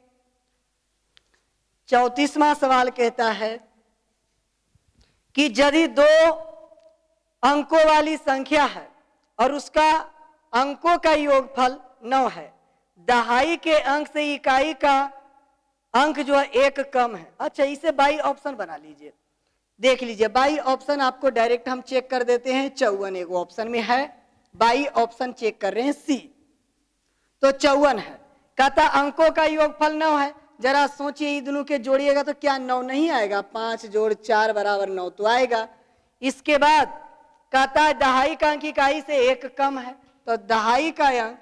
34वां सवाल कहता है कि यदि 2 अंकों वाली संख्या है और उसका अंकों का योगफल 9 है, दहाई के अंक से इकाई का अंक जो है 1 कम है। अच्छा, इसे बाई ऑप्शन बना लीजिए। देख लीजिए बाई ऑप्शन आपको डायरेक्ट हम चेक कर देते हैं। 54 एक ऑप्शन में है, बाई ऑप्शन चेक कर रहे हैं सी, तो 54 है। कहता अंकों का योगफल 9 है। जरा सोचिए ये दोनों के जोड़िएगा तो क्या 9 नहीं आएगा? 5 जोड़ 4 बराबर 9 तो आएगा। इसके बाद कहता है दहाई का अंक इकाई से 1 कम है, तो दहाई का अंक,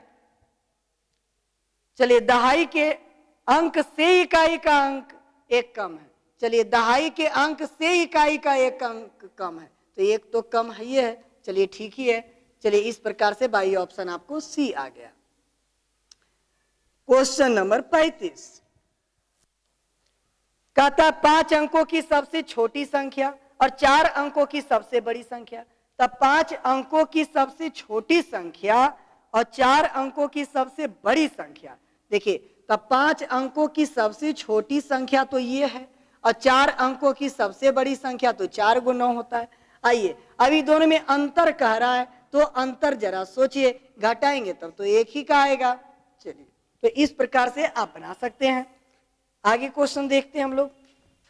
चलिए दहाई के अंक से इकाई का अंक 1 कम है। चलिए दहाई के अंक से इकाई का 1 अंक कम है, तो 1 तो कम है ही है। चलिए ठीक ही है। चलिए इस प्रकार से बाई ऑप्शन आपको सी आ गया। क्वेश्चन नंबर 35 कहता 5 अंकों की सबसे छोटी संख्या और 4 अंकों की सबसे बड़ी संख्या। तब 5 अंकों की सबसे छोटी संख्या और 4 अंकों की सबसे बड़ी संख्या। देखिए तब 5 अंकों की सबसे छोटी संख्या तो ये है और 4 अंकों की सबसे बड़ी संख्या तो 4 × 9 होता है। आइए अभी दोनों में अंतर कह रहा है, तो अंतर जरा सोचिए, घटाएंगे तब तो 1 ही का आएगा। चलिए तो इस प्रकार से आप बना सकते हैं। आगे क्वेश्चन देखते हैं हम लोग।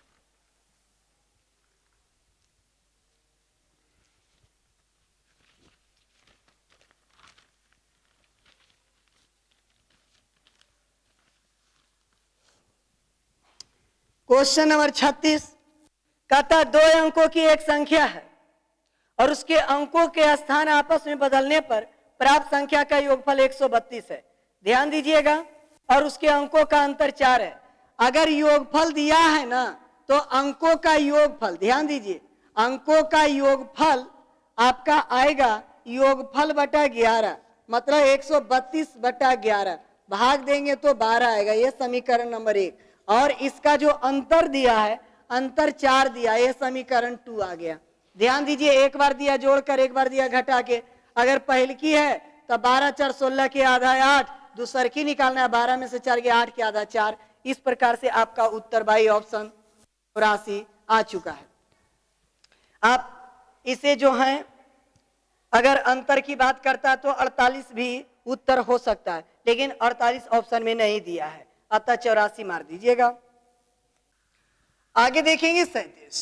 क्वेश्चन नंबर 36 कहता 2 अंकों की एक संख्या है और उसके अंकों के स्थान आपस में बदलने पर प्राप्त संख्या का योगफल 132 है। ध्यान दीजिएगा, और उसके अंकों का अंतर 4 है। अगर योगफल दिया है ना, तो अंकों का योगफल, ध्यान दीजिए, अंकों का योगफल आपका आएगा योगफल बटा 11, मतलब 132 बटा 11, भाग देंगे तो 12 आएगा। ये समीकरण नंबर 1। और इसका जो अंतर दिया है, अंतर 4 दिया, ये समीकरण 2 आ गया। ध्यान दीजिए, एक बार दिया जोड़कर, एक बार दिया घटा के। अगर पहल की है तो 12 4 16 के आधा 8, दूसर की निकालना है, 12 में से 4 के 8 के आधा 4। इस प्रकार से आपका उत्तर बाई ऑप्शन 84 आ चुका है। आप इसे जो है अगर अंतर की बात करता है तो 48 भी उत्तर हो सकता है, लेकिन 48 ऑप्शन में नहीं दिया है, अतः 84 मार दीजिएगा। आगे देखेंगे 37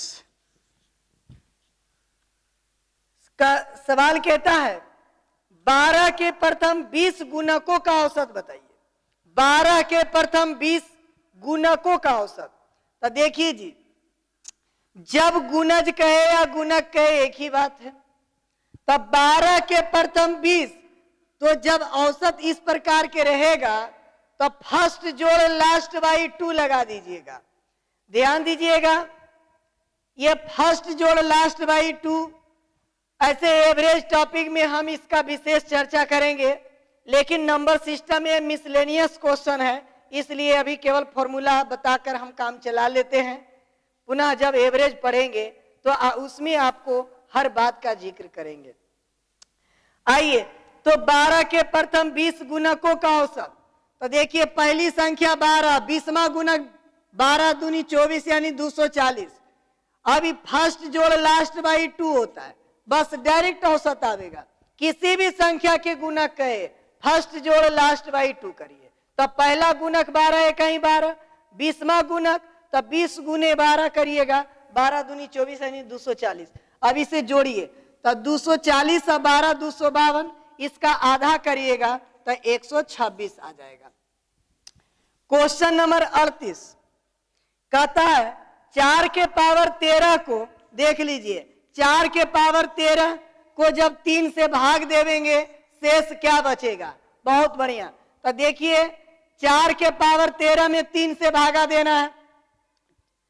का सवाल कहता है 12 के प्रथम 20 गुणकों का औसत बताइए। 12 के प्रथम 20 गुणकों का औसत। तो देखिए जी, जब गुणज कहे या गुणक कहे एक ही बात है। तब 12 के प्रथम 20, तो जब औसत इस प्रकार के रहेगा तो फर्स्ट जोड़ लास्ट बाई 2 लगा दीजिएगा। ध्यान दीजिएगा, ये फर्स्ट जोड़ लास्ट बाई 2, ऐसे एवरेज टॉपिक में हम इसका विशेष चर्चा करेंगे, लेकिन नंबर सिस्टम में मिसलेनियस क्वेश्चन है, इसलिए अभी केवल फॉर्मूला बताकर हम काम चला लेते हैं। पुनः जब एवरेज पढ़ेंगे तो उसमें आपको हर बात का जिक्र करेंगे। आइए, तो 12 के प्रथम 20 गुणकों का औसत। तो देखिए पहली संख्या 12, 20वां गुणक 12 दूनी 24 यानी 240। अभी फर्स्ट जोड़ लास्ट बाई 2 होता है, बस डायरेक्ट औसत आवेगा। किसी भी संख्या के गुणक कहे फर्स्ट जोड़ लास्ट बाई 2 करिए। तो पहला गुणक 12 एक ही 12, 20वां गुणक तो 20 गुने 12 करिएगा, 12 दूनी 24 यानी 240। अब इसे जोड़िए तो 240 और 12 252, इसका आधा करिएगा तो 126 आ जाएगा। क्वेश्चन नंबर 38 कहता है 4 के पावर 13 को, देख लीजिए 4 के पावर 13 को जब 3 से भाग देवेंगे शेष क्या बचेगा? बहुत बढ़िया। तो देखिए 4 के पावर 13 में 3 से भागा देना है,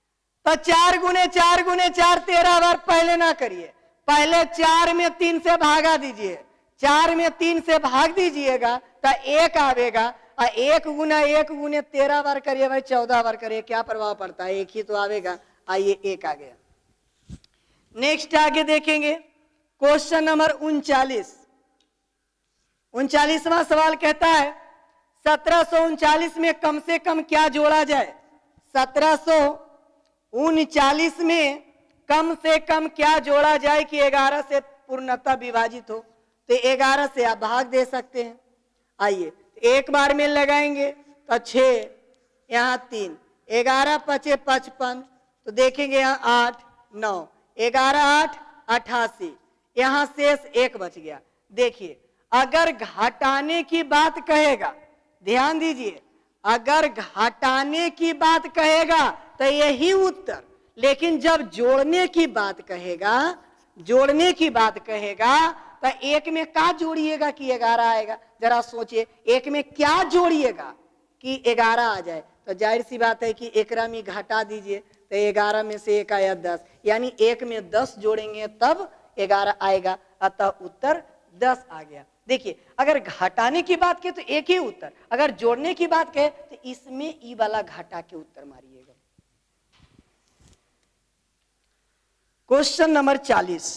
तो 4 गुने 4 गुने 4 13 बार पहले ना करिए, पहले 4 में 3 से भागा दीजिए, 4 में 3 से भाग दीजिएगा तो 1 आवेगा, और 1 गुना 1 गुने 13 बार करिए भाई, 14 बार करिए, क्या प्रभाव पड़ता है, एक ही तो आवेगा। आइए 1 आ गया। नेक्स्ट आगे देखेंगे क्वेश्चन नंबर 39। 39वां सवाल कहता है 1739 में कम से कम क्या जोड़ा जाए। 1739 में कम से कम क्या जोड़ा जाए कि 11 से पूर्णतः विभाजित हो। तो 11 से आप भाग दे सकते हैं। आइए एक बार में लगाएंगे तो 6, यहाँ 3, 11 5 55, तो देखेंगे यहाँ 8 9, 11 8 88, यहाँ शेष 1 बच गया। देखिए अगर घटाने की बात कहेगा, ध्यान दीजिए, अगर घटाने की बात कहेगा तो यही उत्तर, लेकिन जब जोड़ने की बात कहेगा, जोड़ने की बात कहेगा तो 1 में क्या जोड़िएगा कि 11 आएगा। जरा सोचिए 1 में क्या जोड़िएगा कि 11 आ जाए। तो जाहिर सी बात है कि 1 में घटा दीजिए तो 11 में से 1 आया 10, यानी 1 में 10 जोड़ेंगे तब 11 आएगा, अतः उत्तर 10 आ गया। देखिए अगर घटाने की बात कहे तो एक ही उत्तर, अगर जोड़ने की बात कहे तो इसमें ई वाला घटा के उत्तर मारिएगा। Question number 40।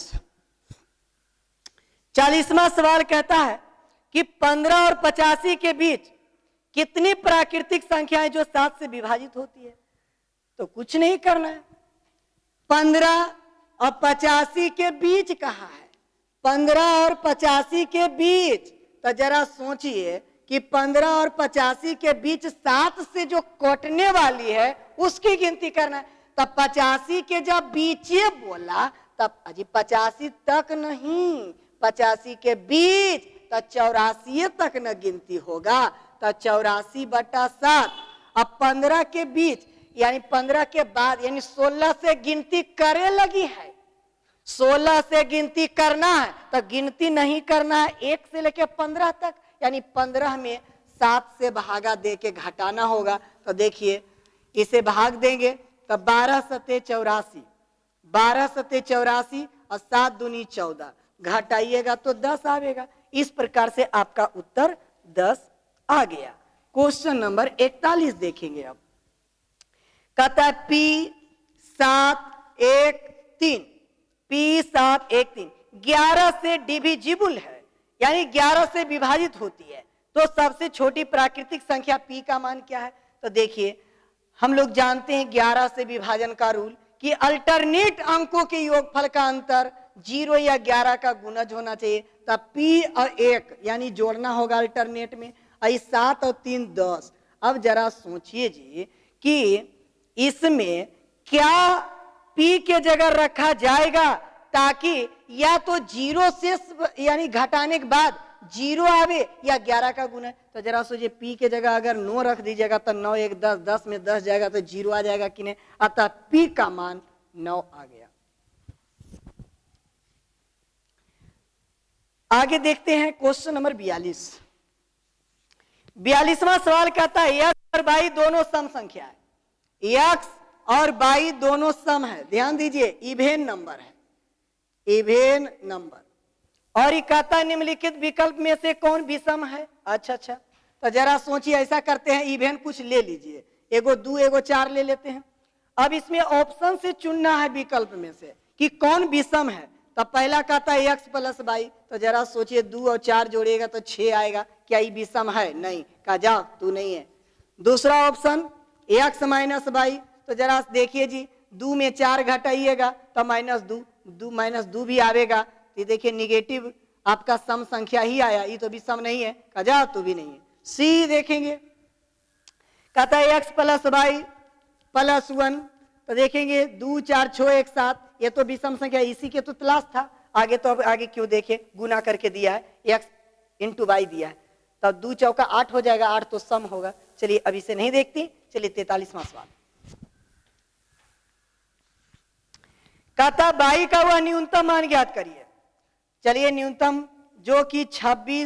40वां सवाल कहता है कि 15 और 85 के बीच कितनी प्राकृतिक संख्याएं जो 7 से विभाजित होती है। तो कुछ नहीं करना है, 15 और 85 के बीच कहा है, 15 और 85 के बीच। तो जरा सोचिए कि 15 और 85 के बीच 7 से जो कटने वाली है उसकी गिनती करना है। तब 85 के जब बीचे बोला तब अजी 85 तक नहीं, 85 के बीच, तो 84 तक न गिनती होगा। तो 84/7। अब 15 के बीच यानी 15 के बाद यानी 16 से गिनती करे लगी है, 16 से गिनती करना है तो गिनती नहीं करना है 1 से लेकर 15 तक, यानी 15 में 7 से भागा दे के घटाना होगा। तो देखिए इसे भाग देंगे तो 12 सते 84, 12 सते 84 और 7 दूनी 14, घटाइएगा तो 10 आवेगा। इस प्रकार से आपका उत्तर 10 आ गया। क्वेश्चन नंबर 41 देखेंगे। अब कहता है P713, P713 11 से डिविजिबल है, यानी 11 से विभाजित होती है। तो सबसे छोटी प्राकृतिक संख्या P का मान क्या है। तो देखिए हम लोग जानते हैं 11 से विभाजन का रूल कि अल्टरनेट अंकों के योगफल का अंतर 0 या 11 का गुणज होना चाहिए। तब P और 1 यानी जोड़ना होगा अल्टरनेट में, 7 और 3 10। अब जरा सोचिए जी कि इसमें क्या P के जगह रखा जाएगा ताकि या तो 0 से यानी घटाने के बाद 0 आवे या 11 का गुना। तो जरा सोचिए P के जगह अगर 9 रख दीजिएगा तो 9 1 10, 10 में 10 जाएगा तो 0 आ जाएगा कि नहीं। अतः P का मान 9 आ गया। आगे देखते हैं क्वेश्चन नंबर 42। 42वां सवाल कहता है x और y दोनों सम संख्या है, x और y दोनों सम है। ध्यान दीजिए इवेन नंबर है, इवेन नंबर। और ये कहता है निम्नलिखित विकल्प में से कौन विषम है। अच्छा, तो जरा सोचिए, ऐसा करते हैं इवेन कुछ ले लीजिए, एगो 2 एगो 4 ले लेते हैं। अब इसमें ऑप्शन से चुनना है विकल्प में से कि कौन विषम है। तो पहला कहता है x प्लस y, तो जरा सोचिए 2 और 4 जोड़िएगा तो 6 आएगा। क्या ये विषम है? नहीं, कहा जाओ तू नहीं है। दूसरा ऑप्शन x माइनस y, तो जरा देखिए जी 2 में 4 घटाइएगा तो -2, 2 -2 भी आवेगा। तो देखिए निगेटिव आपका सम संख्या ही आया, ये तो विषम नहीं है, कहा जाओ तू भी नहीं है। सी देखेंगे, कहता है x प्लस y प्लस 1, तो देखेंगे 2 4 6 1 7, ये तो विषम संख्या, इसी के तो तलाश था। आगे तो अब आगे क्यों देखे, गुना करके दिया है, x इंटू वाई दिया है, तब 2 चौका 8 हो जाएगा, 8 तो सम होगा। चलिए अब इसे नहीं देखती, चलिए 43वां सवाल। कहता y का वह न्यूनतम मान ज्ञात करिए। चलिए न्यूनतम जो कि 26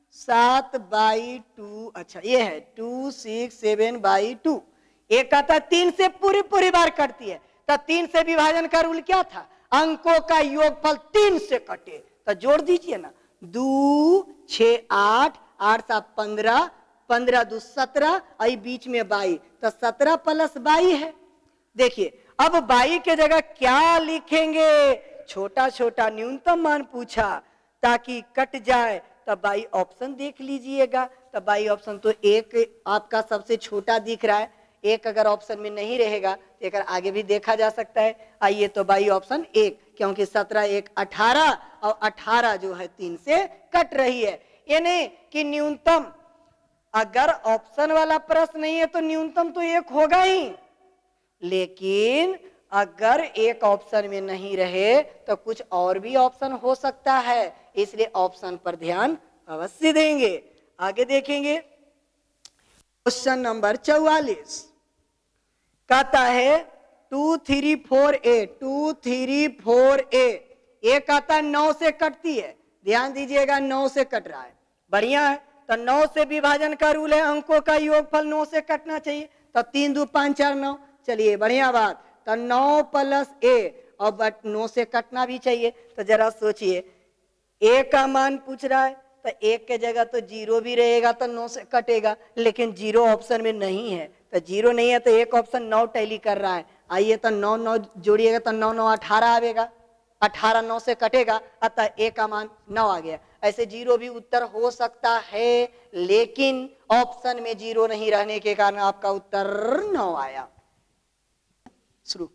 7/2, अच्छा ये है 2 6 7/2। एक कहता है 3 से पूरी बार कटती है, तो 3 से विभाजन का रूल क्या था? अंकों का योगफल 3 से कटे, तो जोड़ दीजिए ना, 2 6 8 8 7 15 15 2 17 और बीच में 22, तो 17 प्लस 22 है। देखिए अब 22 के जगह क्या लिखेंगे? छोटा छोटा न्यूनतम मान पूछा ताकि कट जाए, तो 22 ऑप्शन देख लीजिएगा। तो 22 ऑप्शन तो एक आपका सबसे छोटा दिख रहा है, एक अगर ऑप्शन में नहीं रहेगा तो एक आगे भी देखा जा सकता है। आइए तो 22 ऑप्शन एक, क्योंकि 17 1 18 और 18 जो है 3 से कट रही है। यानी कि न्यूनतम, अगर ऑप्शन वाला प्रश्न नहीं है तो न्यूनतम तो एक होगा ही, लेकिन अगर एक ऑप्शन में नहीं रहे तो कुछ और भी ऑप्शन हो सकता है, इसलिए ऑप्शन पर ध्यान अवश्य देंगे। आगे देखेंगे क्वेश्चन नंबर 44 कहता है 2 3 4 a 2 3 4 a, ये कहता है 9 से कटती है। ध्यान दीजिएगा 9 से कट रहा है, बढ़िया है। तो 9 से विभाजन का रूल है, अंकों का योगफल 9 से कटना चाहिए, तो 3 2 5 4 9, चलिए बढ़िया बात। तो 9 प्लस a, और बट 9 से कटना भी चाहिए। तो जरा सोचिए a का मान पूछ रहा है, तो 1 के जगह तो 0 भी रहेगा तो 9 से कटेगा, लेकिन 0 ऑप्शन में नहीं है, तो 0 नहीं है तो एक ऑप्शन 9 टैली कर रहा है। आइए तो 9 9 जोड़िएगा तो 9 9 18 आएगा, 18 9 से कटेगा, अतः a का मान 9 आ गया। ऐसे 0 भी उत्तर हो सकता है, लेकिन ऑप्शन में 0 नहीं रहने के कारण आपका उत्तर 9 आया। शुरू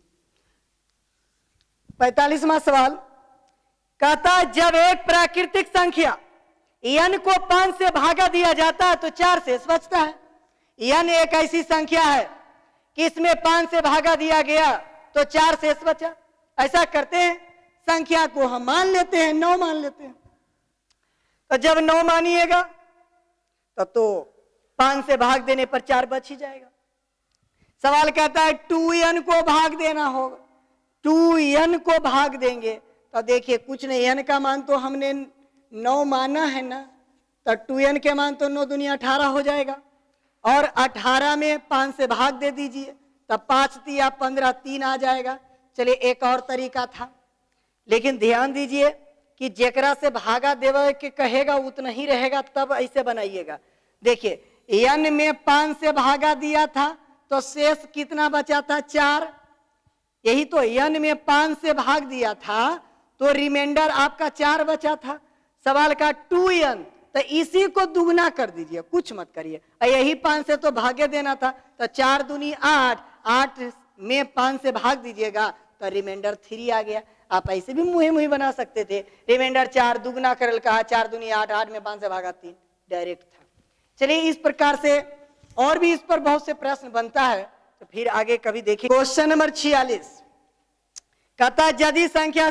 45वां सवाल कहता जब एक प्राकृतिक संख्या n को 5 से भागा दिया जाता है तो 4 शेष बचता है। n एक ऐसी संख्या है कि इसमें 5 से भागा दिया गया तो 4 शेष बचा। ऐसा करते हैं, संख्या को हम मान लेते हैं, 9 मान लेते हैं। तो जब 9 मानिएगा तो 5 से भाग देने पर 4 बच ही जाएगा। सवाल कहता है 2n को भाग देना होगा, 2n को भाग देंगे तो देखिए कुछ नहीं, n का मान तो हमने 9 माना है ना, तो 2n के मान तो 9 दूनी 18 हो जाएगा, और 18 में 5 से भाग दे दीजिए, तब 5 तिया 15 3 आ जाएगा। चलिए एक और तरीका था, लेकिन ध्यान दीजिए कि जेकरा से भागा देवे के कहेगा उतना ही रहेगा, तब ऐसे बनाइएगा। देखिए n में 5 से भागा दिया था तो शेष कितना बचा था? 4। यही तो n में 5 से भाग दिया था तो रिमाइंडर आपका 4 बचा था। सवाल का 2n, तो इसी को दुगना कर दीजिए, कुछ मत करिए। यही 5 से तो भागे देना था, तो 4 दूनी 8, 8 में 5 से भाग दीजिएगा तो रिमाइंडर 3 आ गया। आप ऐसे भी मुहे मुहे बना सकते थे, रिमाइंडर 4 दुगना करल कहा, 4 दूनी 8, 8 में 5 से भागा 3, डायरेक्ट था। चलिए इस प्रकार से और भी इस पर बहुत से प्रश्न बनता है, तो फिर आगे कभी देखिए। क्वेश्चन नंबर 46 कहता यदि संख्या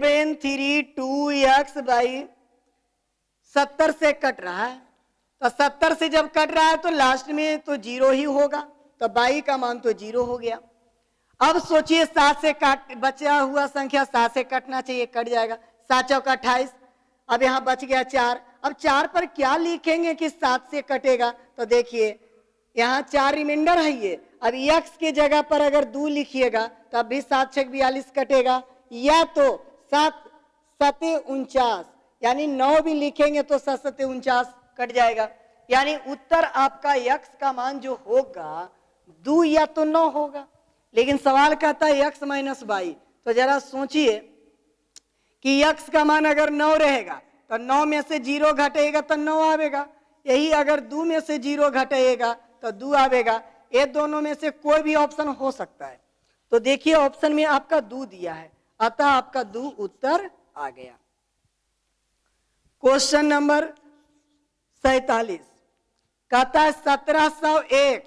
732x बाई 70 से कट रहा है, तो 70 से जब कट रहा है तो लास्ट में तो 0 ही होगा, तो 22 का मान तो 0 हो गया। अब सोचिए 7 से काट बचा हुआ संख्या 7 से कटना चाहिए, कट जाएगा, 7 चौका 28, अब यहाँ बच गया 4। अब 4 पर क्या लिखेंगे कि 7 से कटेगा? तो देखिए यहाँ 4 रिमाइंडर है ये, अब x के जगह पर अगर 2 लिखिएगा तब भी 7 6 42 कटेगा, या तो 7 7 49, यानी 9 भी लिखेंगे तो 7 7 49 कट जाएगा। यानी उत्तर आपका x का मान जो होगा 2 या तो 9 होगा। लेकिन सवाल कहता है x माइनस 22, तो जरा सोचिए कि x का मान अगर 9 रहेगा तो 9 में से 0 घटेगा तो 9 आवेगा, यही अगर 2 में से 0 घटेगा तो 2 आवेगा। ये दोनों में से कोई भी ऑप्शन हो सकता है। तो देखिए ऑप्शन में आपका 2 दिया है, अतः आपका 2 उत्तर आ गया। क्वेश्चन नंबर 47 कहता है 1701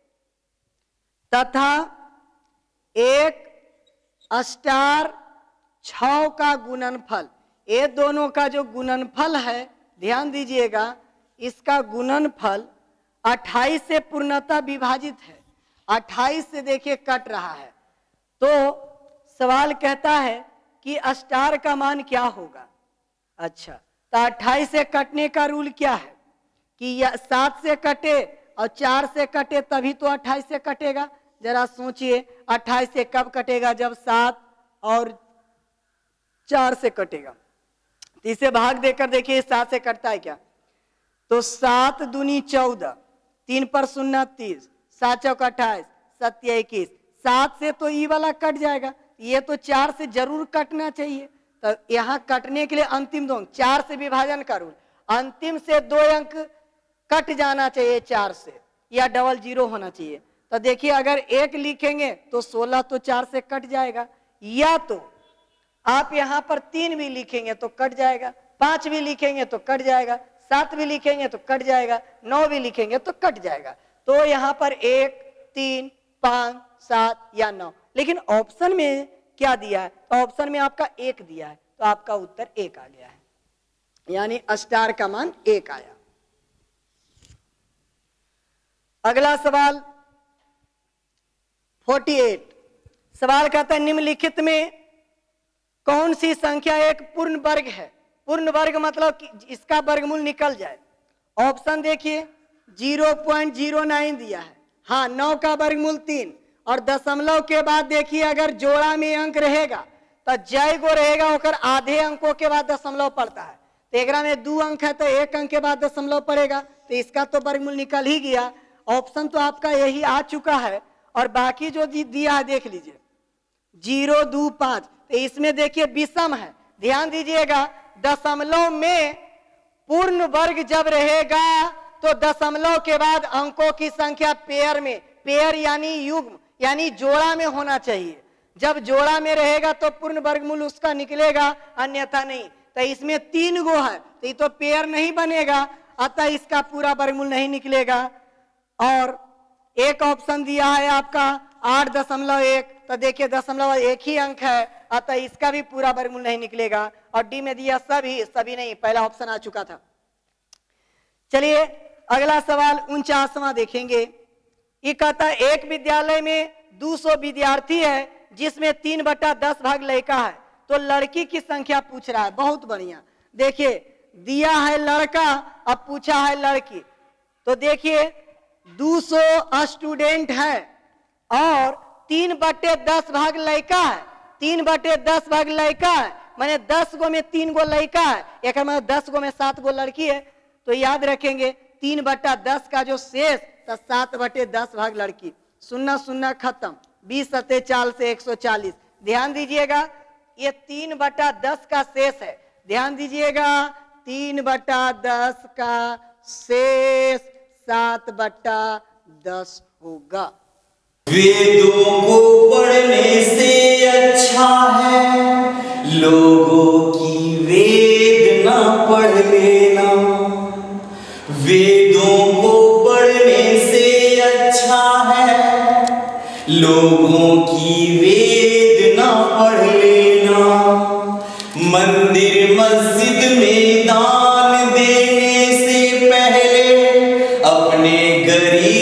तथा 1 स्टार 6 का गुणनफल, ये दोनों का जो गुणनफल है ध्यान दीजिएगा, इसका गुणनफल 28 से पूर्णतः विभाजित है। 28 से देखिए कट रहा है, तो सवाल कहता है कि स्टार का मान क्या होगा। अच्छा, तो 28 से कटने का रूल क्या है कि 7 से कटे और 4 से कटे तभी तो 28 से कटेगा, जरा सोचिए 28 से कब कटेगा? जब 7 और 4 से कटेगा। तो इसे भाग देकर देखिए 7 से कटता है क्या? तो 7 दूनी 14, 3 पर 0 30, 7 चौक 28, 7 21, 7 से तो ई वाला कट जाएगा, ये तो 4 से जरूर कटना चाहिए। तो यहाँ कटने के लिए अंतिम 2 अंक 4 से विभाजन का रूल, अंतिम से 2 अंक कट जाना चाहिए 4 से, या डबल 0 होना चाहिए। तो देखिए अगर 1 लिखेंगे तो 16 तो 4 से कट जाएगा, या तो आप यहाँ पर 3 भी लिखेंगे तो कट जाएगा, 5 भी लिखेंगे तो कट जाएगा, 7 भी लिखेंगे तो कट जाएगा, 9 भी लिखेंगे तो कट जाएगा। तो यहाँ पर 1 3 5 7 या 9, लेकिन ऑप्शन में क्या दिया है? तो ऑप्शन में आपका 1 दिया है, तो आपका उत्तर 1 आ गया है, यानी स्टार का मान 1 आया। अगला सवाल 48, सवाल कहता है निम्नलिखित में कौन सी संख्या एक पूर्ण वर्ग है? पूर्ण वर्ग मतलब कि इसका वर्गमूल निकल जाए। ऑप्शन देखिए 0.09 दिया है, हाँ 9 का वर्गमूल 3, और दशमलव के बाद देखिए अगर जोड़ा में अंक रहेगा तो जय गो रहेगा ओकर आधे अंकों के बाद दशमलव पड़ता है। तो एक में 2 अंक है तो 1 अंक के बाद दशमलव पड़ेगा, तो इसका तो वर्गमूल निकल ही गया। ऑप्शन तो आपका यही आ चुका है, और बाकी जो दिया है देख लीजिए 0 2 5, तो इसमें देखिए विषम है। ध्यान दीजिएगा दशमलव में पूर्ण वर्ग जब रहेगा तो दशमलव के बाद अंकों की संख्या पेयर में, पेयर यानी युग्म यानी जोड़ा में होना चाहिए। जब जोड़ा में रहेगा तो पूर्ण वर्गमूल उसका निकलेगा, अन्यथा नहीं। तो इसमें 3 गो है तो ये तो पेयर नहीं बनेगा, अतः इसका पूरा वर्गमूल नहीं निकलेगा। और एक ऑप्शन दिया है आपका 8.1, तो देखिए दशमलव 1 ही अंक है, अतः इसका भी पूरा वर्गमूल नहीं निकलेगा। और डी में दिया सभी नहीं, पहला ऑप्शन आ चुका था। चलिए अगला सवाल 49वां देखेंगे। ये कहता है एक विद्यालय में 200 विद्यार्थी है जिसमें 3/10 भाग लड़का है, तो लड़की की संख्या पूछ रहा है। बहुत बढ़िया, देखिए दिया है लड़का, अब पूछा है लड़की। तो देखिए 200 स्टूडेंट है और 3/10 भाग लड़का है, 3/10 भाग लड़का है, माने 10 गो में 3 गो लड़का है, एक मतलब 10 गो में 7 गो लड़की है। तो याद रखेंगे 3/10 का जो शेष तो 7/10 भाग लड़की, 0 0 खत्म, 20 सते 4 से 140। ध्यान दीजिएगा ये 3/10 का शेष है, ध्यान दीजिएगा 3/10 का शेष 7/10 होगा। वेदों को पढ़ने से अच्छा है लोगों की वेद ना पढ़ लेना। वेदों को पढ़ने से अच्छा है लोगों की वेद ना पढ़ लेना। मंदिर मस्जिद में दान देने से पहले अपने गरीब